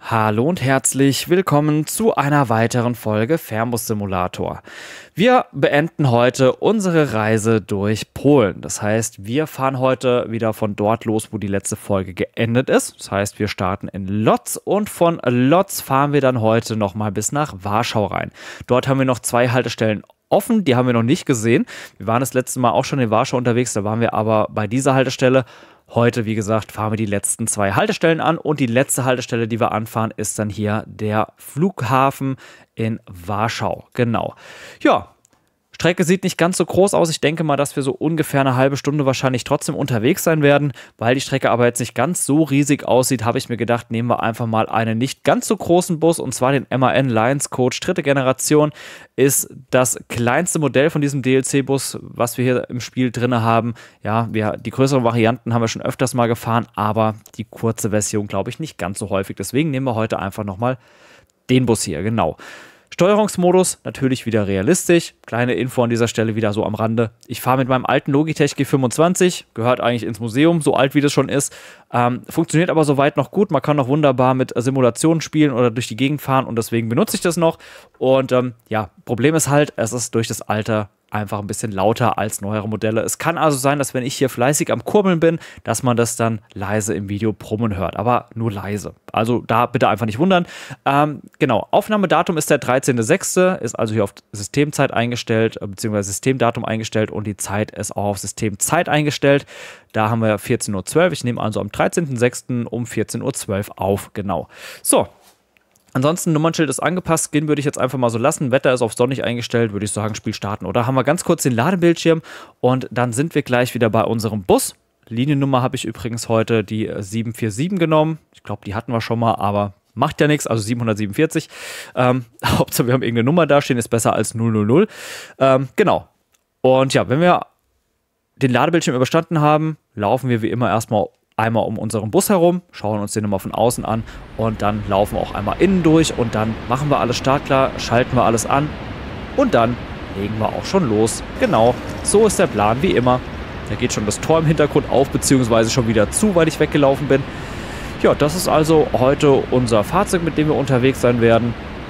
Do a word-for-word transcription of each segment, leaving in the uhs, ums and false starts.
Hallo und herzlich willkommen zu einer weiteren Folge Fernbus Simulator. Wir beenden heute unsere Reise durch Polen. Das heißt, wir fahren heute wieder von dort los, wo die letzte Folge geendet ist. Das heißt, wir starten in Lodz und von Lodz fahren wir dann heute nochmal bis nach Warschau rein. Dort haben wir noch zwei Haltestellen offen, die haben wir noch nicht gesehen. Wir waren das letzte Mal auch schon in Warschau unterwegs, da waren wir aber bei dieser Haltestelle. Heute, wie gesagt, fahren wir die letzten zwei Haltestellen an und die letzte Haltestelle, die wir anfahren, ist dann hier der Flughafen in Warschau. Genau. Ja, Strecke sieht nicht ganz so groß aus. Ich denke mal, dass wir so ungefähr eine halbe Stunde wahrscheinlich trotzdem unterwegs sein werden. Weil die Strecke aber jetzt nicht ganz so riesig aussieht, habe ich mir gedacht, nehmen wir einfach mal einen nicht ganz so großen Bus, und zwar den M A N Lions Coach dritte Generation. Ist das kleinste Modell von diesem D L C-Bus, was wir hier im Spiel drin haben. Ja, wir, die größeren Varianten haben wir schon öfters mal gefahren, aber die kurze Version glaube ich nicht ganz so häufig. Deswegen nehmen wir heute einfach nochmal den Bus hier, genau. Steuerungsmodus, natürlich wieder realistisch. Kleine Info an dieser Stelle wieder so am Rande. Ich fahre mit meinem alten Logitech G fünfundzwanzig, gehört eigentlich ins Museum, so alt wie das schon ist. Ähm, funktioniert aber soweit noch gut. Man kann noch wunderbar mit Simulationen spielen oder durch die Gegend fahren, und deswegen benutze ich das noch. Und ähm, ja, Problem ist halt, es ist durch das Alter einfach ein bisschen lauter als neuere Modelle. Es kann also sein, dass wenn ich hier fleißig am Kurbeln bin, dass man das dann leise im Video brummen hört, aber nur leise. Also da bitte einfach nicht wundern. Ähm, genau, Aufnahmedatum ist der dreizehnte sechste, ist also hier auf Systemzeit eingestellt, beziehungsweise Systemdatum eingestellt, und die Zeit ist auch auf Systemzeit eingestellt. Da haben wir vierzehn Uhr zwölf. Ich nehme also am dreizehnten sechsten um vierzehn Uhr zwölf auf, genau. So. Ansonsten, Nummernschild ist angepasst, Skin würde ich jetzt einfach mal so lassen. Wetter ist auf sonnig eingestellt, würde ich sagen, Spiel starten. Oder haben wir ganz kurz den Ladebildschirm und dann sind wir gleich wieder bei unserem Bus. Liniennummer habe ich übrigens heute die sieben vier sieben genommen. Ich glaube, die hatten wir schon mal, aber macht ja nichts, also siebenhundertsiebenundvierzig. Ähm, Hauptsache, wir haben irgendeine Nummer dastehen, ist besser als null null null. Ähm, genau. Und ja, wenn wir den Ladebildschirm überstanden haben, laufen wir wie immer erstmal einmal um unseren Bus herum, schauen uns den nochmal von außen an und dann laufen wir auch einmal innen durch und dann machen wir alles startklar, schalten wir alles an und dann legen wir auch schon los. Genau, so ist der Plan wie immer. Da geht schon das Tor im Hintergrund auf, beziehungsweise schon wieder zu, weil ich weggelaufen bin. Ja, das ist also heute unser Fahrzeug, mit dem wir unterwegs sein werden.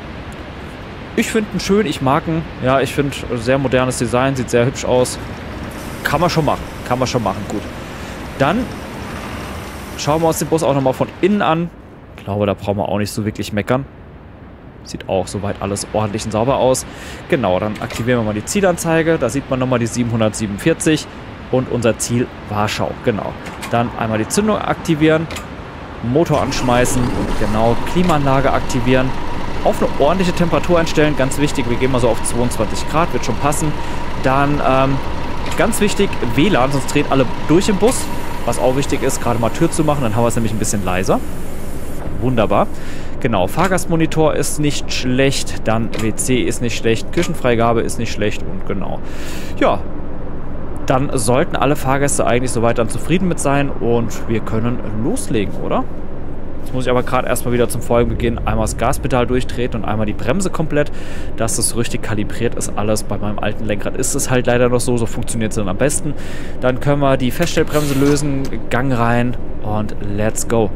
Ich finde ihn schön, ich mag ihn. Ja, ich finde, sehr modernes Design, sieht sehr hübsch aus. Kann man schon machen, kann man schon machen, gut. Dann schauen wir uns den Bus auch nochmal von innen an. Ich glaube, da brauchen wir auch nicht so wirklich meckern. Sieht auch soweit alles ordentlich und sauber aus. Genau, dann aktivieren wir mal die Zielanzeige. Da sieht man nochmal die siebenhundertsiebenundvierzig und unser Ziel Warschau. Genau. Dann einmal die Zündung aktivieren, Motor anschmeißen und genau Klimaanlage aktivieren. Auf eine ordentliche Temperatur einstellen, ganz wichtig. Wir gehen mal so auf zweiundzwanzig Grad, wird schon passen. Dann ähm, ganz wichtig, W L A N, sonst dreht alle durch im Bus. Was auch wichtig ist, gerade mal Tür zu machen, dann haben wir es nämlich ein bisschen leiser. Wunderbar. Genau, Fahrgastmonitor ist nicht schlecht, dann W C ist nicht schlecht, Küchenfreigabe ist nicht schlecht und genau. Ja, dann sollten alle Fahrgäste eigentlich soweit dann zufrieden mit sein und wir können loslegen, oder? Jetzt muss ich aber gerade erstmal wieder zum Folgenbeginn einmal das Gaspedal durchtreten und einmal die Bremse komplett, dass das richtig kalibriert ist alles. Bei meinem alten Lenkrad ist es halt leider noch so, so funktioniert es dann am besten. Dann können wir die Feststellbremse lösen, Gang rein und let's go.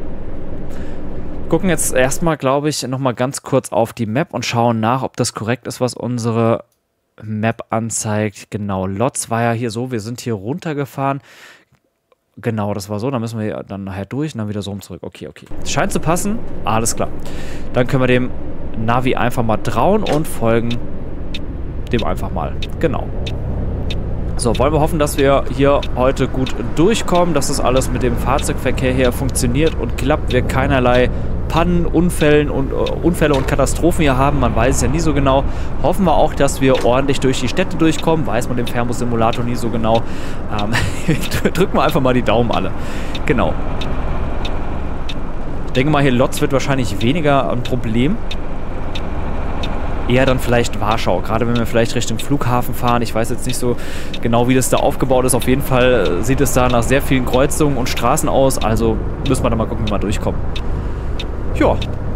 Gucken jetzt erstmal, glaube ich, nochmal ganz kurz auf die Map und schauen nach, ob das korrekt ist, was unsere Map anzeigt. Genau, Lodz war ja hier so, wir sind hier runtergefahren. Genau, das war so. Dann müssen wir dann nachher durch und dann wieder so rum zurück. Okay, okay. Scheint zu passen. Alles klar. Dann können wir dem Navi einfach mal trauen und folgen dem einfach mal. Genau. So, wollen wir hoffen, dass wir hier heute gut durchkommen, dass das alles mit dem Fahrzeugverkehr hier funktioniert und klappt, wir keinerlei Pannen, Unfällen und, uh, Unfälle und Katastrophen hier haben. Man weiß es ja nie so genau. Hoffen wir auch, dass wir ordentlich durch die Städte durchkommen. Weiß man im Fernbus Simulator nie so genau. Ähm, drücken wir einfach mal die Daumen alle. Genau. Ich denke mal, hier Lodz wird wahrscheinlich weniger ein Problem. Eher dann vielleicht Warschau, gerade wenn wir vielleicht Richtung Flughafen fahren. Ich weiß jetzt nicht so genau, wie das da aufgebaut ist. Auf jeden Fall sieht es da nach sehr vielen Kreuzungen und Straßen aus. Also müssen wir da mal gucken, wie wir durchkommen. Ja.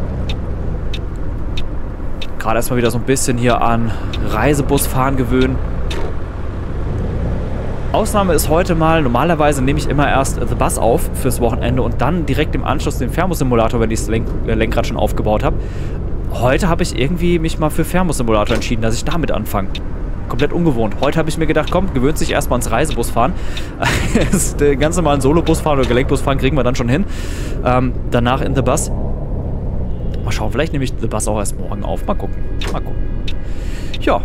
Gerade erstmal wieder so ein bisschen hier an Reisebusfahren gewöhnen. Ausnahme ist heute mal, normalerweise nehme ich immer erst The Bus auf fürs Wochenende und dann direkt im Anschluss den Fernbus-Simulator, wenn ich das Lenk äh, Lenkrad schon aufgebaut habe. Heute habe ich irgendwie mich mal für Fernbus-Simulator entschieden, dass ich damit anfange. Komplett ungewohnt. Heute habe ich mir gedacht, komm, gewöhnt sich erstmal ins Reisebusfahren. Das ganz normalen Solo-Busfahren oder Gelenkbusfahren kriegen wir dann schon hin. Ähm, danach in The Bus. Mal schauen, vielleicht nehme ich The Bus auch erst morgen auf. Mal gucken. Mal gucken. Ja.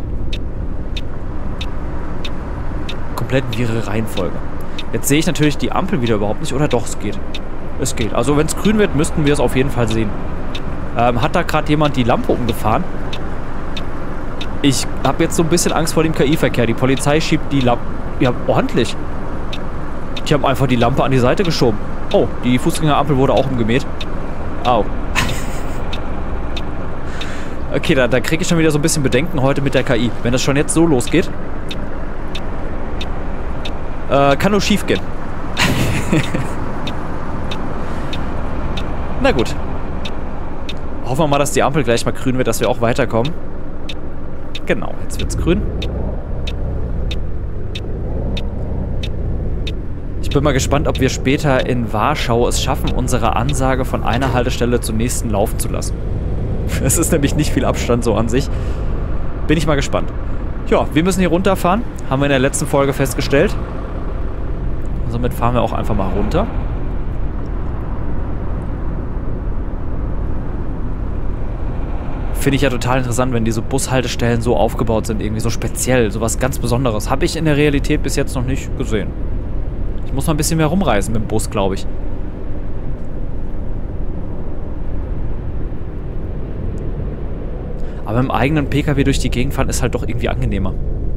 Komplett wirre Reihenfolge. Jetzt sehe ich natürlich die Ampel wieder überhaupt nicht. Oder doch, es geht. Es geht. Also wenn es grün wird, müssten wir es auf jeden Fall sehen. Ähm, hat da gerade jemand die Lampe umgefahren? Ich habe jetzt so ein bisschen Angst vor dem K I-Verkehr. Die Polizei schiebt die Lampe... Ja, ordentlich. Die haben einfach die Lampe an die Seite geschoben. Oh, die Fußgängerampel wurde auch umgemäht. Au. Okay, da, da kriege ich schon wieder so ein bisschen Bedenken heute mit der K I. Wenn das schon jetzt so losgeht... Äh, kann nur schief gehen. Na gut. Hoffen wir mal, dass die Ampel gleich mal grün wird, dass wir auch weiterkommen. Genau, jetzt wird's grün. Ich bin mal gespannt, ob wir später in Warschau es schaffen, unsere Ansage von einer Haltestelle zur nächsten laufen zu lassen. Es ist nämlich nicht viel Abstand so an sich. Bin ich mal gespannt. Ja, wir müssen hier runterfahren. Haben wir in der letzten Folge festgestellt. Somit fahren wir auch einfach mal runter. Finde ich ja total interessant, wenn diese Bushaltestellen so aufgebaut sind, irgendwie so speziell, so was ganz Besonderes. Habe ich in der Realität bis jetzt noch nicht gesehen. Ich muss mal ein bisschen mehr rumreisen mit dem Bus, glaube ich. Aber im eigenen P K W durch die Gegend fahren ist halt doch irgendwie angenehmer.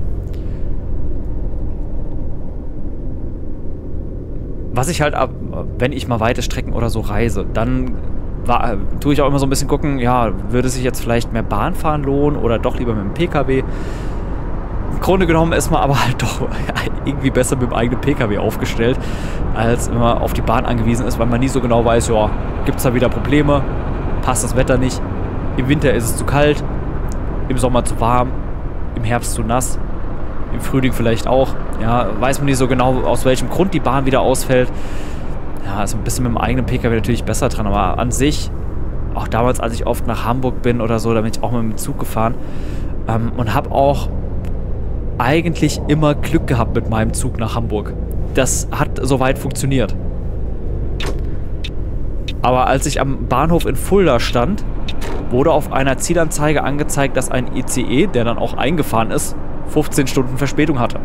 Was ich halt ab, wenn ich mal weite Strecken oder so reise, dann war, tue ich auch immer so ein bisschen gucken, ja, würde sich jetzt vielleicht mehr Bahnfahren lohnen oder doch lieber mit dem P K W. Im Grunde genommen ist man aber halt doch irgendwie besser mit dem eigenen P K W aufgestellt, als wenn man auf die Bahn angewiesen ist, weil man nie so genau weiß, ja, gibt es da wieder Probleme, passt das Wetter nicht, im Winter ist es zu kalt, im Sommer zu warm, im Herbst zu nass. Im Frühling vielleicht auch. Ja, weiß man nicht so genau, aus welchem Grund die Bahn wieder ausfällt. Ja, ist ein bisschen mit dem eigenen P K W natürlich besser dran. Aber an sich, auch damals, als ich oft nach Hamburg bin oder so, da bin ich auch mal mit dem Zug gefahren. Ähm, und habe auch eigentlich immer Glück gehabt mit meinem Zug nach Hamburg. Das hat soweit funktioniert. Aber als ich am Bahnhof in Fulda stand, wurde auf einer Zielanzeige angezeigt, dass ein I C E, der dann auch eingefahren ist, fünfzehn Stunden Verspätung hatte.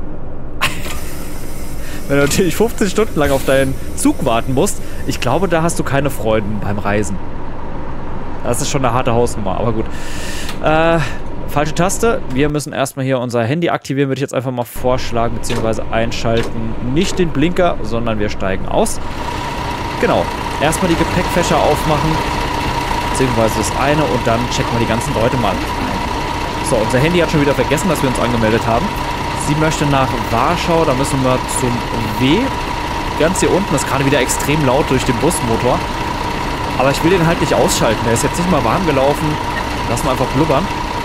Wenn du natürlich fünfzehn Stunden lang auf deinen Zug warten musst, ich glaube, da hast du keine Freuden beim Reisen. Das ist schon eine harte Hausnummer, aber gut. Äh, falsche Taste. Wir müssen erstmal hier unser Handy aktivieren, würde ich jetzt einfach mal vorschlagen, beziehungsweise einschalten. Nicht den Blinker, sondern wir steigen aus. Genau. Erstmal die Gepäckfächer aufmachen, beziehungsweise das eine und dann checken wir die ganzen Leute mal. So, unser Handy hat schon wieder vergessen, dass wir uns angemeldet haben. Sie möchte nach Warschau, da müssen wir zum W. Ganz hier unten, ist gerade wieder extrem laut durch den Busmotor. Aber ich will den halt nicht ausschalten, der ist jetzt nicht mal warm gelaufen. Lassen wir einfach blubbern.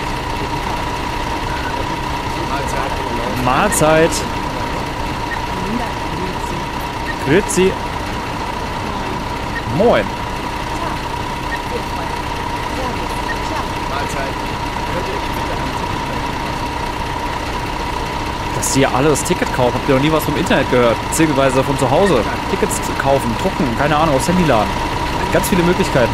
Mahlzeit. Grüezi. Moin. Dass die alle das Ticket kaufen. Habt ihr noch nie was vom Internet gehört? Beziehungsweise von zu Hause. Tickets kaufen, drucken, keine Ahnung, aufs Handy laden. Ganz viele Möglichkeiten.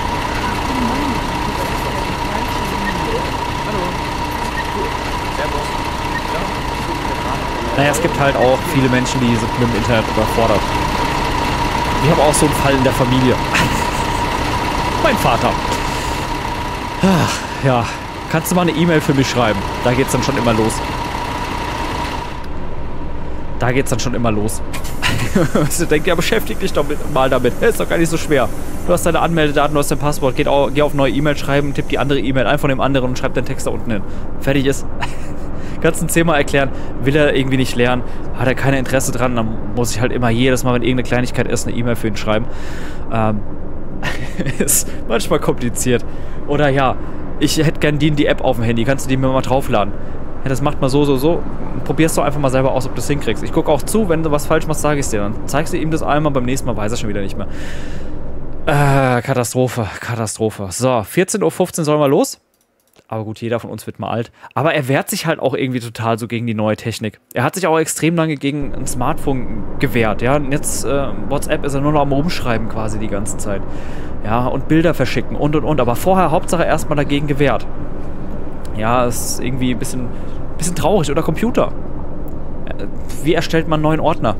Naja, es gibt halt auch viele Menschen, die sind mit dem Internet überfordert. Ich habe auch so einen Fall in der Familie. Mein Vater. Ach, ja, kannst du mal eine E-Mail für mich schreiben? Da geht's dann schon immer los. Da geht's dann schon immer los. Du denkst, ja, beschäftige dich doch mit, mal damit. Ist doch gar nicht so schwer. Du hast deine Anmeldedaten, du hast dein Passwort. Geht auch, geh auf neue E-Mail schreiben, tipp die andere E-Mail ein von dem anderen und schreib den Text da unten hin. Fertig ist. Kannst ein Thema erklären, will er irgendwie nicht lernen, hat er kein Interesse dran, dann muss ich halt immer jedes Mal, wenn irgendeine Kleinigkeit ist, eine E-Mail für ihn schreiben. Ähm, ist manchmal kompliziert. Oder ja, ich hätte gern die, die App auf dem Handy, kannst du die mir mal draufladen? Ja, das macht mal so, so, so. Probierst du einfach mal selber aus, ob du es hinkriegst. Ich gucke auch zu, wenn du was falsch machst, sage ich es dir. Dann zeigst du ihm das einmal, beim nächsten Mal weiß er schon wieder nicht mehr. Äh, Katastrophe, Katastrophe. So, vierzehn Uhr fünfzehn sollen wir los. Aber gut, jeder von uns wird mal alt. Aber er wehrt sich halt auch irgendwie total so gegen die neue Technik. Er hat sich auch extrem lange gegen ein Smartphone gewehrt, ja. Und jetzt, äh, WhatsApp ist er nur noch am Rumschreiben quasi die ganze Zeit. Ja, und Bilder verschicken und, und, und. Aber vorher Hauptsache erstmal dagegen gewehrt. Ja, ist irgendwie ein bisschen, bisschen traurig. Oder Computer. Wie erstellt man einen neuen Ordner?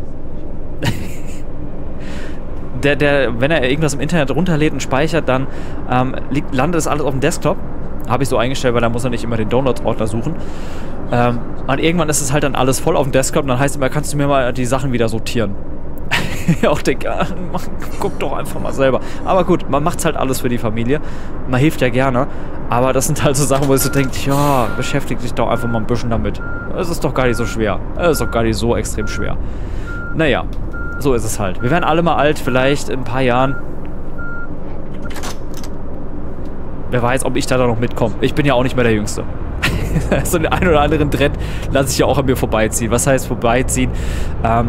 der, der, wenn er irgendwas im Internet runterlädt und speichert, dann ähm, liegt, landet das alles auf dem Desktop. Habe ich so eingestellt, weil da muss er nicht immer den Downloads-Ordner suchen. Ähm, und irgendwann ist es halt dann alles voll auf dem Desktop und dann heißt es immer, kannst du mir mal die Sachen wieder sortieren. Ich auch denke, ah, guck doch einfach mal selber. Aber gut, man macht es halt alles für die Familie. Man hilft ja gerne. Aber das sind halt so Sachen, wo ich so denke, ja, beschäftige dich doch einfach mal ein bisschen damit. Es ist doch gar nicht so schwer. Es ist doch gar nicht so extrem schwer. Naja, so ist es halt. Wir werden alle mal alt, vielleicht in ein paar Jahren. Wer weiß, ob ich da noch mitkomme. Ich bin ja auch nicht mehr der Jüngste. So den einen oder anderen Trend lasse ich ja auch an mir vorbeiziehen. Was heißt vorbeiziehen? Ähm,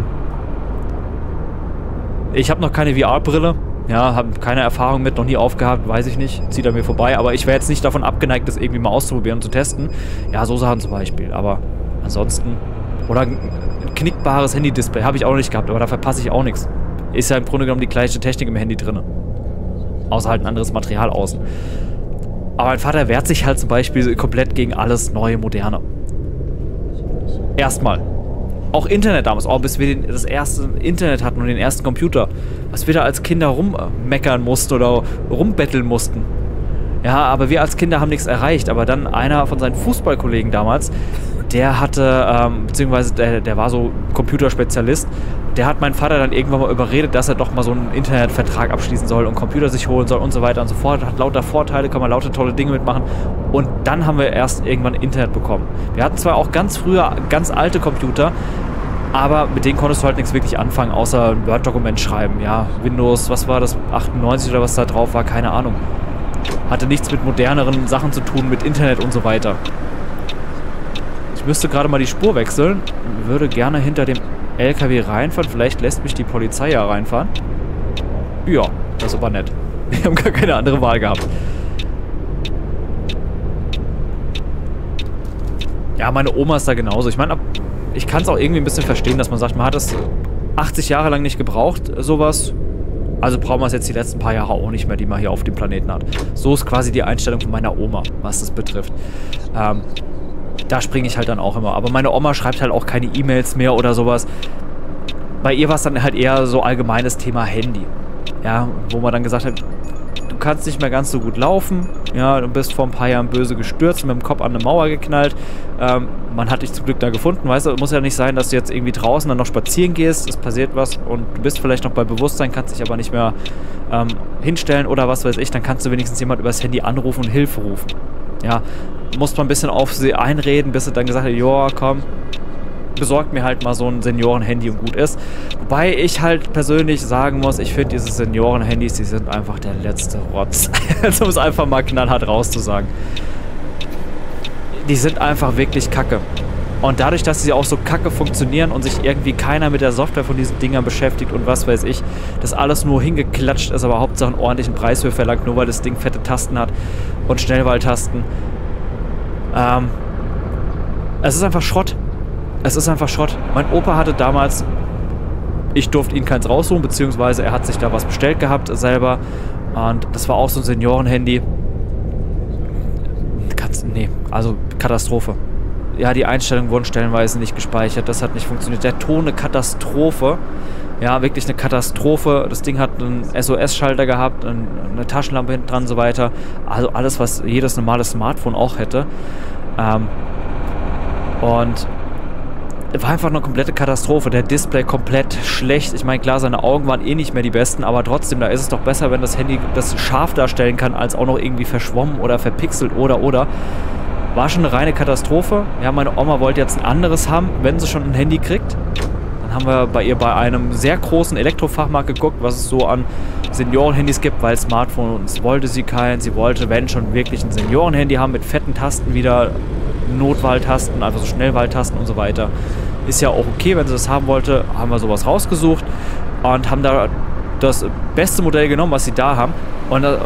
ich habe noch keine V R-Brille. Ja, habe keine Erfahrung mit, noch nie aufgehabt, weiß ich nicht. Zieht an mir vorbei. Aber ich wäre jetzt nicht davon abgeneigt, das irgendwie mal auszuprobieren und zu testen. Ja, so Sachen zum Beispiel. Aber ansonsten... Oder ein knickbares Handy-Display habe ich auch noch nicht gehabt. Aber da verpasse ich auch nichts. Ist ja im Grunde genommen die gleiche Technik im Handy drin. Außer halt ein anderes Material außen. Aber mein Vater wehrt sich halt zum Beispiel komplett gegen alles Neue, Moderne. Erstmal. Auch Internet damals. Oh, bis wir den, das erste Internet hatten und den ersten Computer. Was wir da als Kinder rummeckern mussten oder rumbetteln mussten. Ja, aber wir als Kinder haben nichts erreicht. Aber dann einer von seinen Fußballkollegen damals, der hatte, ähm, beziehungsweise der, der war so Computerspezialist, der hat meinen Vater dann irgendwann mal überredet, dass er doch mal so einen Internetvertrag abschließen soll und Computer sich holen soll und so weiter und so fort. Hat lauter Vorteile, kann man lauter tolle Dinge mitmachen. Und dann haben wir erst irgendwann Internet bekommen. Wir hatten zwar auch ganz früher ganz alte Computer, aber mit denen konntest du halt nichts wirklich anfangen, außer ein Word-Dokument schreiben. Ja, Windows, was war das, achtundneunzig oder was da drauf war, keine Ahnung. Hatte nichts mit moderneren Sachen zu tun, mit Internet und so weiter. Ich müsste gerade mal die Spur wechseln. Würde gerne hinter dem L K W reinfahren. Vielleicht lässt mich die Polizei ja reinfahren. Ja, das ist aber nett. Wir haben gar keine andere Wahl gehabt. Ja, meine Oma ist da genauso. Ich meine, ich kann es auch irgendwie ein bisschen verstehen, dass man sagt, man hat es achtzig Jahre lang nicht gebraucht, sowas. Also brauchen wir es jetzt die letzten paar Jahre auch nicht mehr, die man hier auf dem Planeten hat. So ist quasi die Einstellung von meiner Oma, was das betrifft. Ähm, da springe ich halt dann auch immer. Aber meine Oma schreibt halt auch keine E-Mails mehr oder sowas. Bei ihr war es dann halt eher so allgemeines Thema Handy. Ja, wo man dann gesagt hat, du kannst nicht mehr ganz so gut laufen. Ja, du bist vor ein paar Jahren böse gestürzt und mit dem Kopf an eine Mauer geknallt. Ähm, man hat dich zum Glück da gefunden, weißt du, muss ja nicht sein, dass du jetzt irgendwie draußen dann noch spazieren gehst, es passiert was und du bist vielleicht noch bei Bewusstsein, kannst dich aber nicht mehr ähm, hinstellen oder was weiß ich, dann kannst du wenigstens jemand übers Handy anrufen und Hilfe rufen. Ja, musst man ein bisschen auf sie einreden, bis sie dann gesagt hat, joa, komm, besorgt mir halt mal so ein Senioren-Handy und gut ist. Wobei ich halt persönlich sagen muss, ich finde diese Senioren-Handys, die sind einfach der letzte Rotz. Um es einfach mal knallhart rauszusagen. Die sind einfach wirklich kacke. Und dadurch, dass sie auch so kacke funktionieren und sich irgendwie keiner mit der Software von diesen Dingern beschäftigt und was weiß ich, das alles nur hingeklatscht ist, aber Hauptsache einen ordentlichen Preis für verlangt, nur weil das Ding fette Tasten hat und Schnellwahltasten. Ähm, es ist einfach Schrott. Es ist einfach Schrott. Mein Opa hatte damals, ich durfte ihn keins raussuchen, beziehungsweise er hat sich da was bestellt gehabt selber. Und das war auch so ein Senioren-Handy. Nee, also Katastrophe. Ja, die Einstellungen wurden stellenweise nicht gespeichert. Das hat nicht funktioniert. Der Ton, eine Katastrophe. Ja, wirklich eine Katastrophe. Das Ding hat einen S O S-Schalter gehabt, eine Taschenlampe hinten dran und so weiter. Also alles, was jedes normale Smartphone auch hätte. Ähm, und war einfach eine komplette Katastrophe. Der Display komplett schlecht. Ich meine, klar, seine Augen waren eh nicht mehr die besten, aber trotzdem, da ist es doch besser, wenn das Handy das scharf darstellen kann, als auch noch irgendwie verschwommen oder verpixelt oder, oder. War schon eine reine Katastrophe. Ja, meine Oma wollte jetzt ein anderes haben, wenn sie schon ein Handy kriegt. Dann haben wir bei ihr bei einem sehr großen Elektrofachmarkt geguckt, was es so an Senioren-Handys gibt, weil Smartphones wollte sie kein. Sie wollte, wenn schon, wirklich ein Senioren-Handy haben mit fetten Tasten wieder. Notwahltasten, einfach so Schnellwahltasten und so weiter. Ist ja auch okay, wenn sie das haben wollte, haben wir sowas rausgesucht und haben da das beste Modell genommen, was sie da haben. Und äh,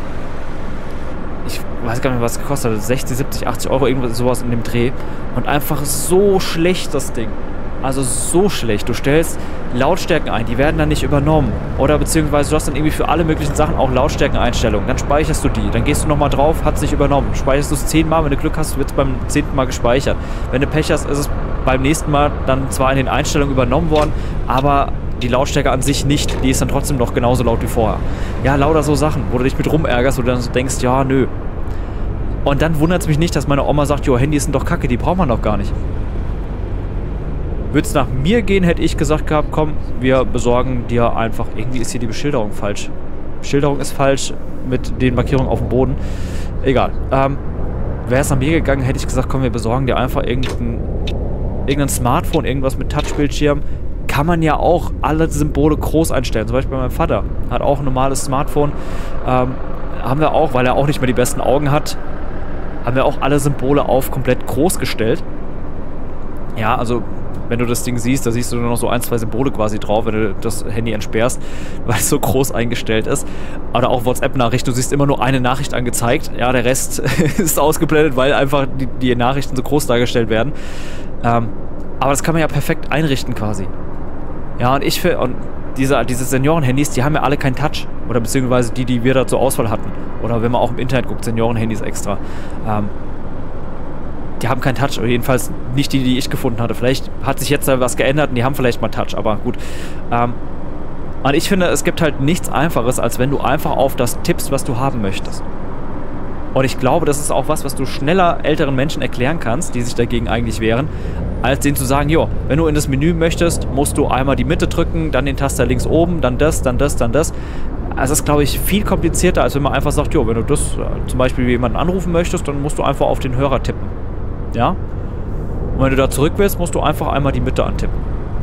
ich weiß gar nicht, was es gekostet hat, sechzig, siebzig, achtzig Euro, irgendwas sowas in dem Dreh. Und einfach so schlecht das Ding. Also so schlecht. Du stellst Lautstärken ein, die werden dann nicht übernommen. Oder beziehungsweise du hast dann irgendwie für alle möglichen Sachen auch Lautstärkeneinstellungen. Dann speicherst du die. Dann gehst du nochmal drauf, hat es nicht übernommen. Speicherst du es zehnmal, wenn du Glück hast, wird es beim zehnten Mal gespeichert. Wenn du Pech hast, ist es beim nächsten Mal dann zwar in den Einstellungen übernommen worden, aber die Lautstärke an sich nicht. Die ist dann trotzdem noch genauso laut wie vorher. Ja, lauter so Sachen, wo du dich mit rumärgerst, wo du dann so denkst, ja, nö. Und dann wundert es mich nicht, dass meine Oma sagt, jo, Handys sind doch kacke, die braucht man doch gar nicht. Würde es nach mir gehen, hätte ich gesagt gehabt, komm, wir besorgen dir einfach, irgendwie ist hier die Beschilderung falsch. Beschilderung ist falsch mit den Markierungen auf dem Boden. Egal. Ähm, wäre es nach mir gegangen, hätte ich gesagt, komm, wir besorgen dir einfach irgendein, irgendein Smartphone, irgendwas mit Touchbildschirm. Kann man ja auch alle Symbole groß einstellen. Zum Beispiel bei meinem Vater hat auch ein normales Smartphone. Ähm, haben wir auch, weil er auch nicht mehr die besten Augen hat, haben wir auch alle Symbole auf komplett groß gestellt. Ja, also wenn du das Ding siehst, da siehst du nur noch so ein, zwei Symbole quasi drauf, wenn du das Handy entsperrst, weil es so groß eingestellt ist. Oder auch WhatsApp-Nachricht, du siehst immer nur eine Nachricht angezeigt. Ja, der Rest ist ausgeblendet, weil einfach die, die Nachrichten so groß dargestellt werden. Ähm, aber das kann man ja perfekt einrichten quasi. Ja, und ich finde, und diese, diese Senioren-Handys, die haben ja alle keinen Touch. Oder beziehungsweise die, die wir da zur Auswahl hatten. Oder wenn man auch im Internet guckt, Senioren-Handys extra. Ähm, die haben keinen Touch, oder jedenfalls nicht die, die ich gefunden hatte. Vielleicht hat sich jetzt da was geändert und die haben vielleicht mal Touch, aber gut. Ähm, und ich finde, es gibt halt nichts Einfaches, als wenn du einfach auf das tippst, was du haben möchtest. Und ich glaube, das ist auch was, was du schneller älteren Menschen erklären kannst, die sich dagegen eigentlich wehren, als denen zu sagen, jo, wenn du in das Menü möchtest, musst du einmal die Mitte drücken, dann den Taster links oben, dann das, dann das, dann das. Also das ist, glaube ich, viel komplizierter, als wenn man einfach sagt, jo, wenn du das äh, zum Beispiel jemanden anrufen möchtest, dann musst du einfach auf den Hörer tippen. Ja? Und wenn du da zurück willst, musst du einfach einmal die Mitte antippen.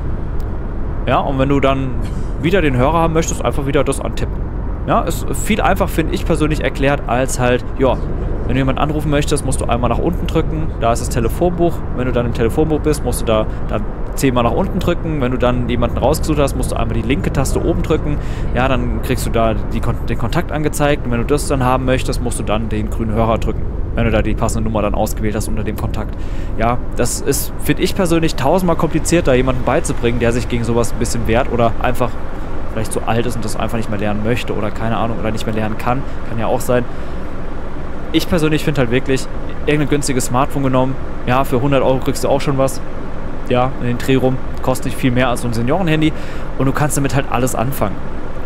Ja, und wenn du dann wieder den Hörer haben möchtest, einfach wieder das antippen. Ja, ist viel einfacher, finde ich persönlich, erklärt, als halt, ja, wenn du jemanden anrufen möchtest, musst du einmal nach unten drücken, da ist das Telefonbuch. Wenn du dann im Telefonbuch bist, musst du da dann zehnmal nach unten drücken. Wenn du dann jemanden rausgesucht hast, musst du einmal die linke Taste oben drücken. Ja, dann kriegst du da die, den Kontakt angezeigt. Und wenn du das dann haben möchtest, musst du dann den grünen Hörer drücken. Wenn du da die passende Nummer dann ausgewählt hast unter dem Kontakt. Ja, das ist, finde ich persönlich, tausendmal komplizierter, jemanden beizubringen, der sich gegen sowas ein bisschen wehrt oder einfach vielleicht so alt ist und das einfach nicht mehr lernen möchte oder keine Ahnung oder nicht mehr lernen kann. Kann ja auch sein. Ich persönlich finde halt wirklich, irgendein günstiges Smartphone genommen, ja, für hundert Euro kriegst du auch schon was. Ja, in den Dreh rum, kostet nicht viel mehr als so ein Seniorenhandy und du kannst damit halt alles anfangen.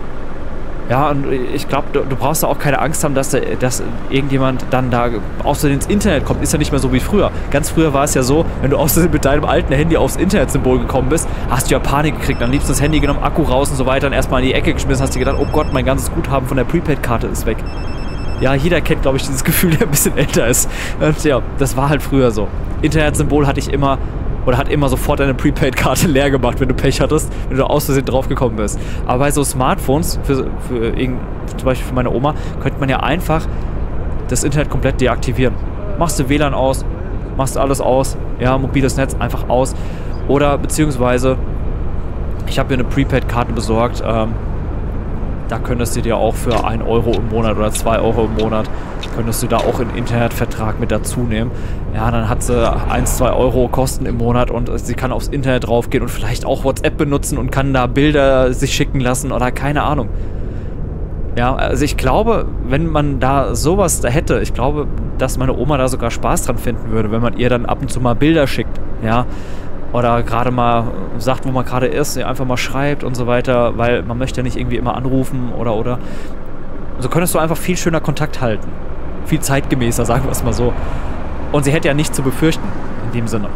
Ja, und ich glaube, du, du brauchst da auch keine Angst haben, dass, dass irgendjemand dann da außerdem ins Internet kommt. Ist ja nicht mehr so wie früher. Ganz früher war es ja so, wenn du außerdem mit deinem alten Handy aufs Internetsymbol gekommen bist, hast du ja Panik gekriegt. Dann liebst du das Handy genommen, Akku raus und so weiter und erstmal in die Ecke geschmissen, hast dir gedacht, oh Gott, mein ganzes Guthaben von der Prepaid-Karte ist weg. Ja, jeder kennt, glaube ich, dieses Gefühl, der ein bisschen älter ist. Und ja, das war halt früher so. Internetsymbol hatte ich immer, oder hat immer sofort deine Prepaid-Karte leer gemacht, wenn du Pech hattest, wenn du aus Versehen draufgekommen bist. Aber bei so Smartphones, für, für irgend, zum Beispiel für meine Oma, könnte man ja einfach das Internet komplett deaktivieren. Machst du W L A N aus, machst du alles aus, ja, mobiles Netz einfach aus. Oder beziehungsweise, ich habe mir eine Prepaid-Karte besorgt, ähm, da könntest du dir auch für ein Euro im Monat oder zwei Euro im Monat, könntest du da auch einen Internetvertrag mit dazu nehmen. Ja, dann hat sie ein, zwei Euro Kosten im Monat und sie kann aufs Internet draufgehen und vielleicht auch WhatsApp benutzen und kann da Bilder sich schicken lassen oder keine Ahnung. Ja, also ich glaube, wenn man da sowas da hätte, ich glaube, dass meine Oma da sogar Spaß dran finden würde, wenn man ihr dann ab und zu mal Bilder schickt, ja. Oder gerade mal sagt, wo man gerade ist, einfach mal schreibt und so weiter, weil man möchte ja nicht irgendwie immer anrufen oder oder. So könntest du einfach viel schöner Kontakt halten. Viel zeitgemäßer, sagen wir es mal so. Und sie hätte ja nichts zu befürchten, in dem Sinne.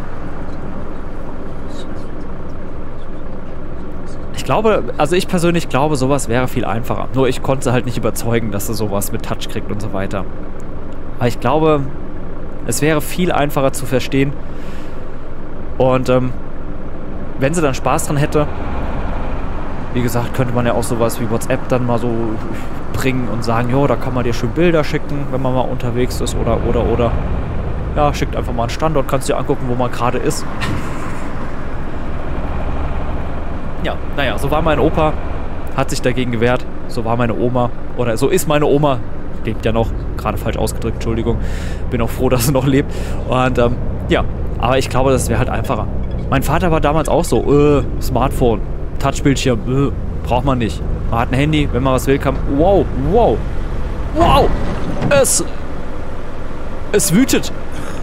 Ich glaube, also ich persönlich glaube, sowas wäre viel einfacher. Nur ich konnte sie halt nicht überzeugen, dass sie sowas mit Touch kriegt und so weiter. Aber ich glaube, es wäre viel einfacher zu verstehen. Und ähm, wenn sie dann Spaß dran hätte, wie gesagt, könnte man ja auch sowas wie WhatsApp dann mal so bringen und sagen, jo, da kann man dir schön Bilder schicken, wenn man mal unterwegs ist oder, oder, oder. ja, schickt einfach mal einen Standort, kannst dir angucken, wo man gerade ist. Ja, naja, so war mein Opa, hat sich dagegen gewehrt, so war meine Oma, oder so ist meine Oma, lebt ja noch, gerade falsch ausgedrückt, Entschuldigung, bin auch froh, dass sie noch lebt. Und ähm, ja, aber ich glaube, das wäre halt einfacher. Mein Vater war damals auch so, äh, Smartphone, Touchbildschirm, äh, braucht man nicht. Man hat ein Handy, wenn man was will, kann, wow, wow, wow, es, es wütet.